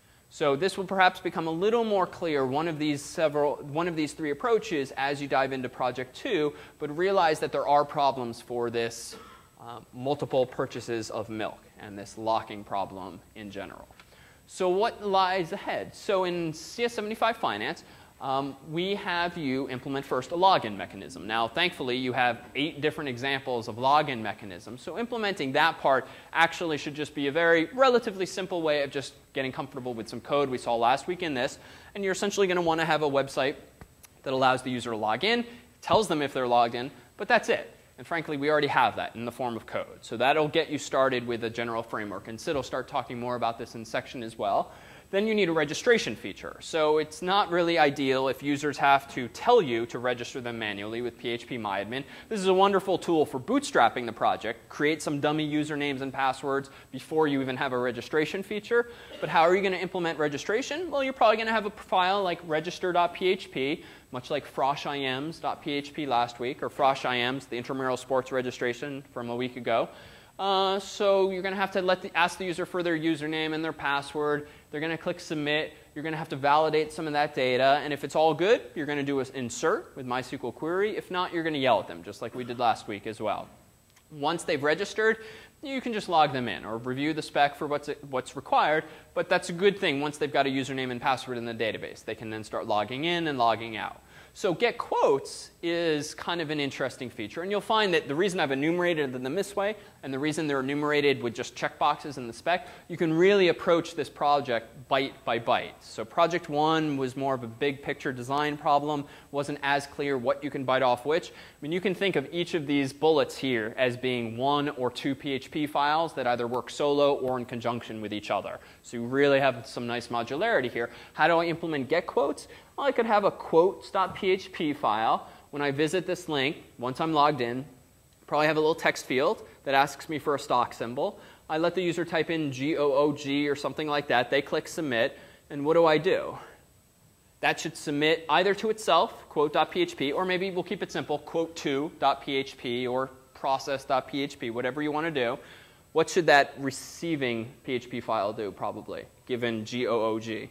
So this will perhaps become a little more clear, one of these 3 approaches as you dive into Project 2, but realize that there are problems for this multiple purchases of milk and this locking problem in general. So what lies ahead? So in CS75 Finance, we have you implement first a login mechanism. Now, thankfully, you have 8 different examples of login mechanisms. So implementing that part actually should just be a very relatively simple way of just getting comfortable with some code we saw last week in this. And you're essentially going to want to have a website that allows the user to log in, tells them if they're logged in, but that's it. And frankly, we already have that in the form of code. So that'll get you started with a general framework. And Sid will start talking more about this in section as well. Then you need a registration feature. So it's not really ideal if users have to tell you to register them manually with phpMyAdmin. This is a wonderful tool for bootstrapping the project. Create some dummy usernames and passwords before you even have a registration feature. But how are you going to implement registration? Well, you're probably going to have a file like register.php, much like froshims.php last week, or froshims, the intramural sports registration from a week ago. So you're going to have to ask the user for their username and their password. They're going to click submit. You're going to have to validate some of that data. And if it's all good, you're going to do an insert with MySQL query. If not, you're going to yell at them, just like we did last week as well. Once they've registered, you can just log them in or review the spec for what's required. But that's a good thing once they've got a username and password in the database. They can then start logging in and logging out. So get quotes is kind of an interesting feature. And you'll find that the reason I've enumerated them this way and the reason they're enumerated with just checkboxes in the spec, you can really approach this project byte by byte. So project 1 was more of a big picture design problem. Wasn't as clear what you can bite off which. I mean, you can think of each of these bullets here as being 1 or 2 PHP files that either work solo or in conjunction with each other. So you really have some nice modularity here. How do I implement get quotes? Well, I could have a quotes.php file. When I visit this link, once I'm logged in, probably have a little text field that asks me for a stock symbol. I let the user type in GOOG or something like that. They click submit. And what do? That should submit either to itself, quote.php, or maybe we'll keep it simple, quote2.php or process.php, whatever you want to do. What should that receiving PHP file do, probably, given GOOG?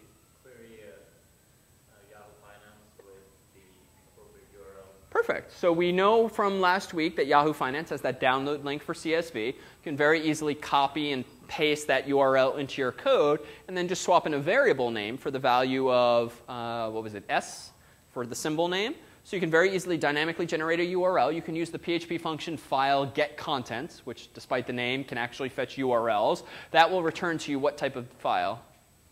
Perfect. So we know from last week that Yahoo Finance has that download link for CSV. You can very easily copy and paste that URL into your code and then just swap in a variable name for the value of, what was it, S for the symbol name. So you can very easily dynamically generate a URL. You can use the PHP function file get contents, which despite the name can actually fetch URLs. That will return to you what type of file?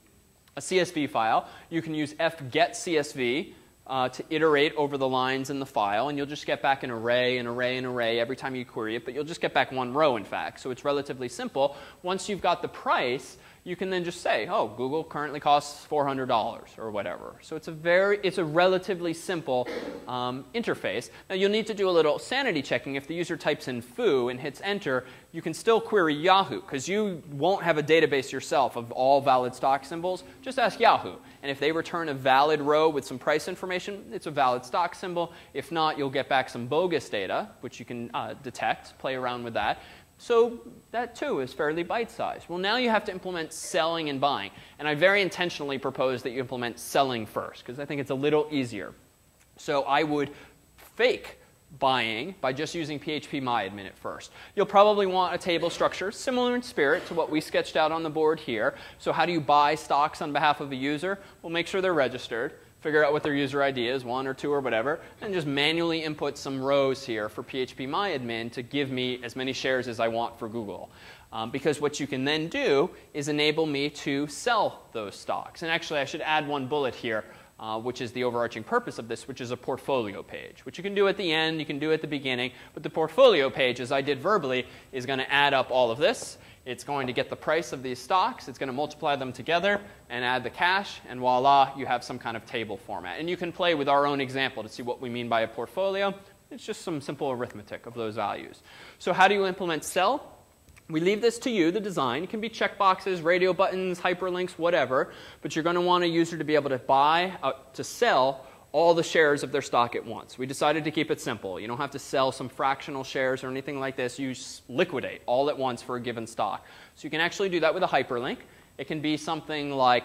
A CSV file. You can use fgetCSV to iterate over the lines in the file, and you'll just get back an array, an array, an array every time you query it, but you'll just get back one row, in fact. So it's relatively simple. Once you've got the price, you can then just say, oh, Google currently costs $400 or whatever. So it's a relatively simple interface. Now you'll need to do a little sanity checking. If the user types in foo and hits enter, you can still query Yahoo, because you won't have a database yourself of all valid stock symbols. Just ask Yahoo. And if they return a valid row with some price information, it's a valid stock symbol. If not, you'll get back some bogus data, which you can detect, play around with that. So that, too, is fairly bite-sized. Well, now you have to implement selling and buying. And I very intentionally propose that you implement selling first, because I think it's a little easier. So I would fake buying by just using phpMyAdmin at first. You'll probably want a table structure similar in spirit to what we sketched out on the board here. So how do you buy stocks on behalf of a user? Well, make sure they're registered. Figure out what their user ID is, 1 or 2 or whatever, and just manually input some rows here for phpMyAdmin to give me as many shares as I want for Google. Because what you can then do is enable me to sell those stocks. And actually, I should add one bullet here, which is the overarching purpose of this, which is a portfolio page, which you can do at the end, you can do at the beginning. But the portfolio page, as I did verbally, is going to add up all of this. It's going to get the price of these stocks. It's going to multiply them together and add the cash. And voila, you have some kind of table format. And you can play with our own example to see what we mean by a portfolio. It's just some simple arithmetic of those values. So how do you implement sell? We leave this to you, the design. It can be checkboxes, radio buttons, hyperlinks, whatever. But you're going to want a user to be able to buy, to sell all the shares of their stock at once. We decided to keep it simple. You don't have to sell some fractional shares or anything like this. You liquidate all at once for a given stock. So you can actually do that with a hyperlink. It can be something like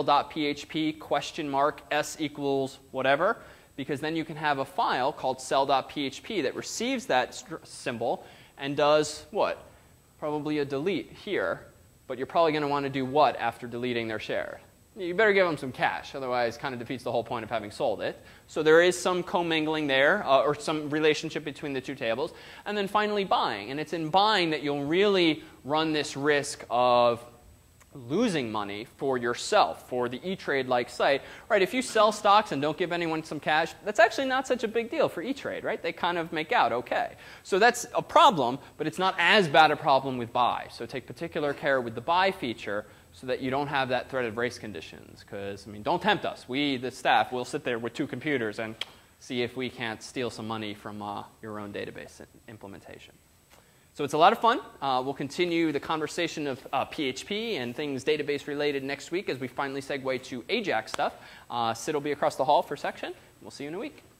sell.php question mark s equals whatever, because then you can have a file called sell.php that receives that symbol and does what? Probably a delete here, but you're probably going to want to do what after deleting their share? You better give them some cash, otherwise it kind of defeats the whole point of having sold it. So there is some commingling there, or some relationship between the two tables. And then finally buying. And it's in buying that you'll really run this risk of losing money for yourself, for the E-Trade-like site. Right, if you sell stocks and don't give anyone some cash, that's actually not such a big deal for E-Trade, right? They kind of make out okay. So that's a problem, but it's not as bad a problem with buy. So take particular care with the buy feature so that you don't have that threat of race conditions. Because, I mean, don't tempt us. We, the staff, will sit there with 2 computers and see if we can't steal some money from your own database implementation. So it's a lot of fun. We'll continue the conversation of PHP and things database related next week as we finally segue to AJAX stuff. Sid will be across the hall for section. We'll see you in a week.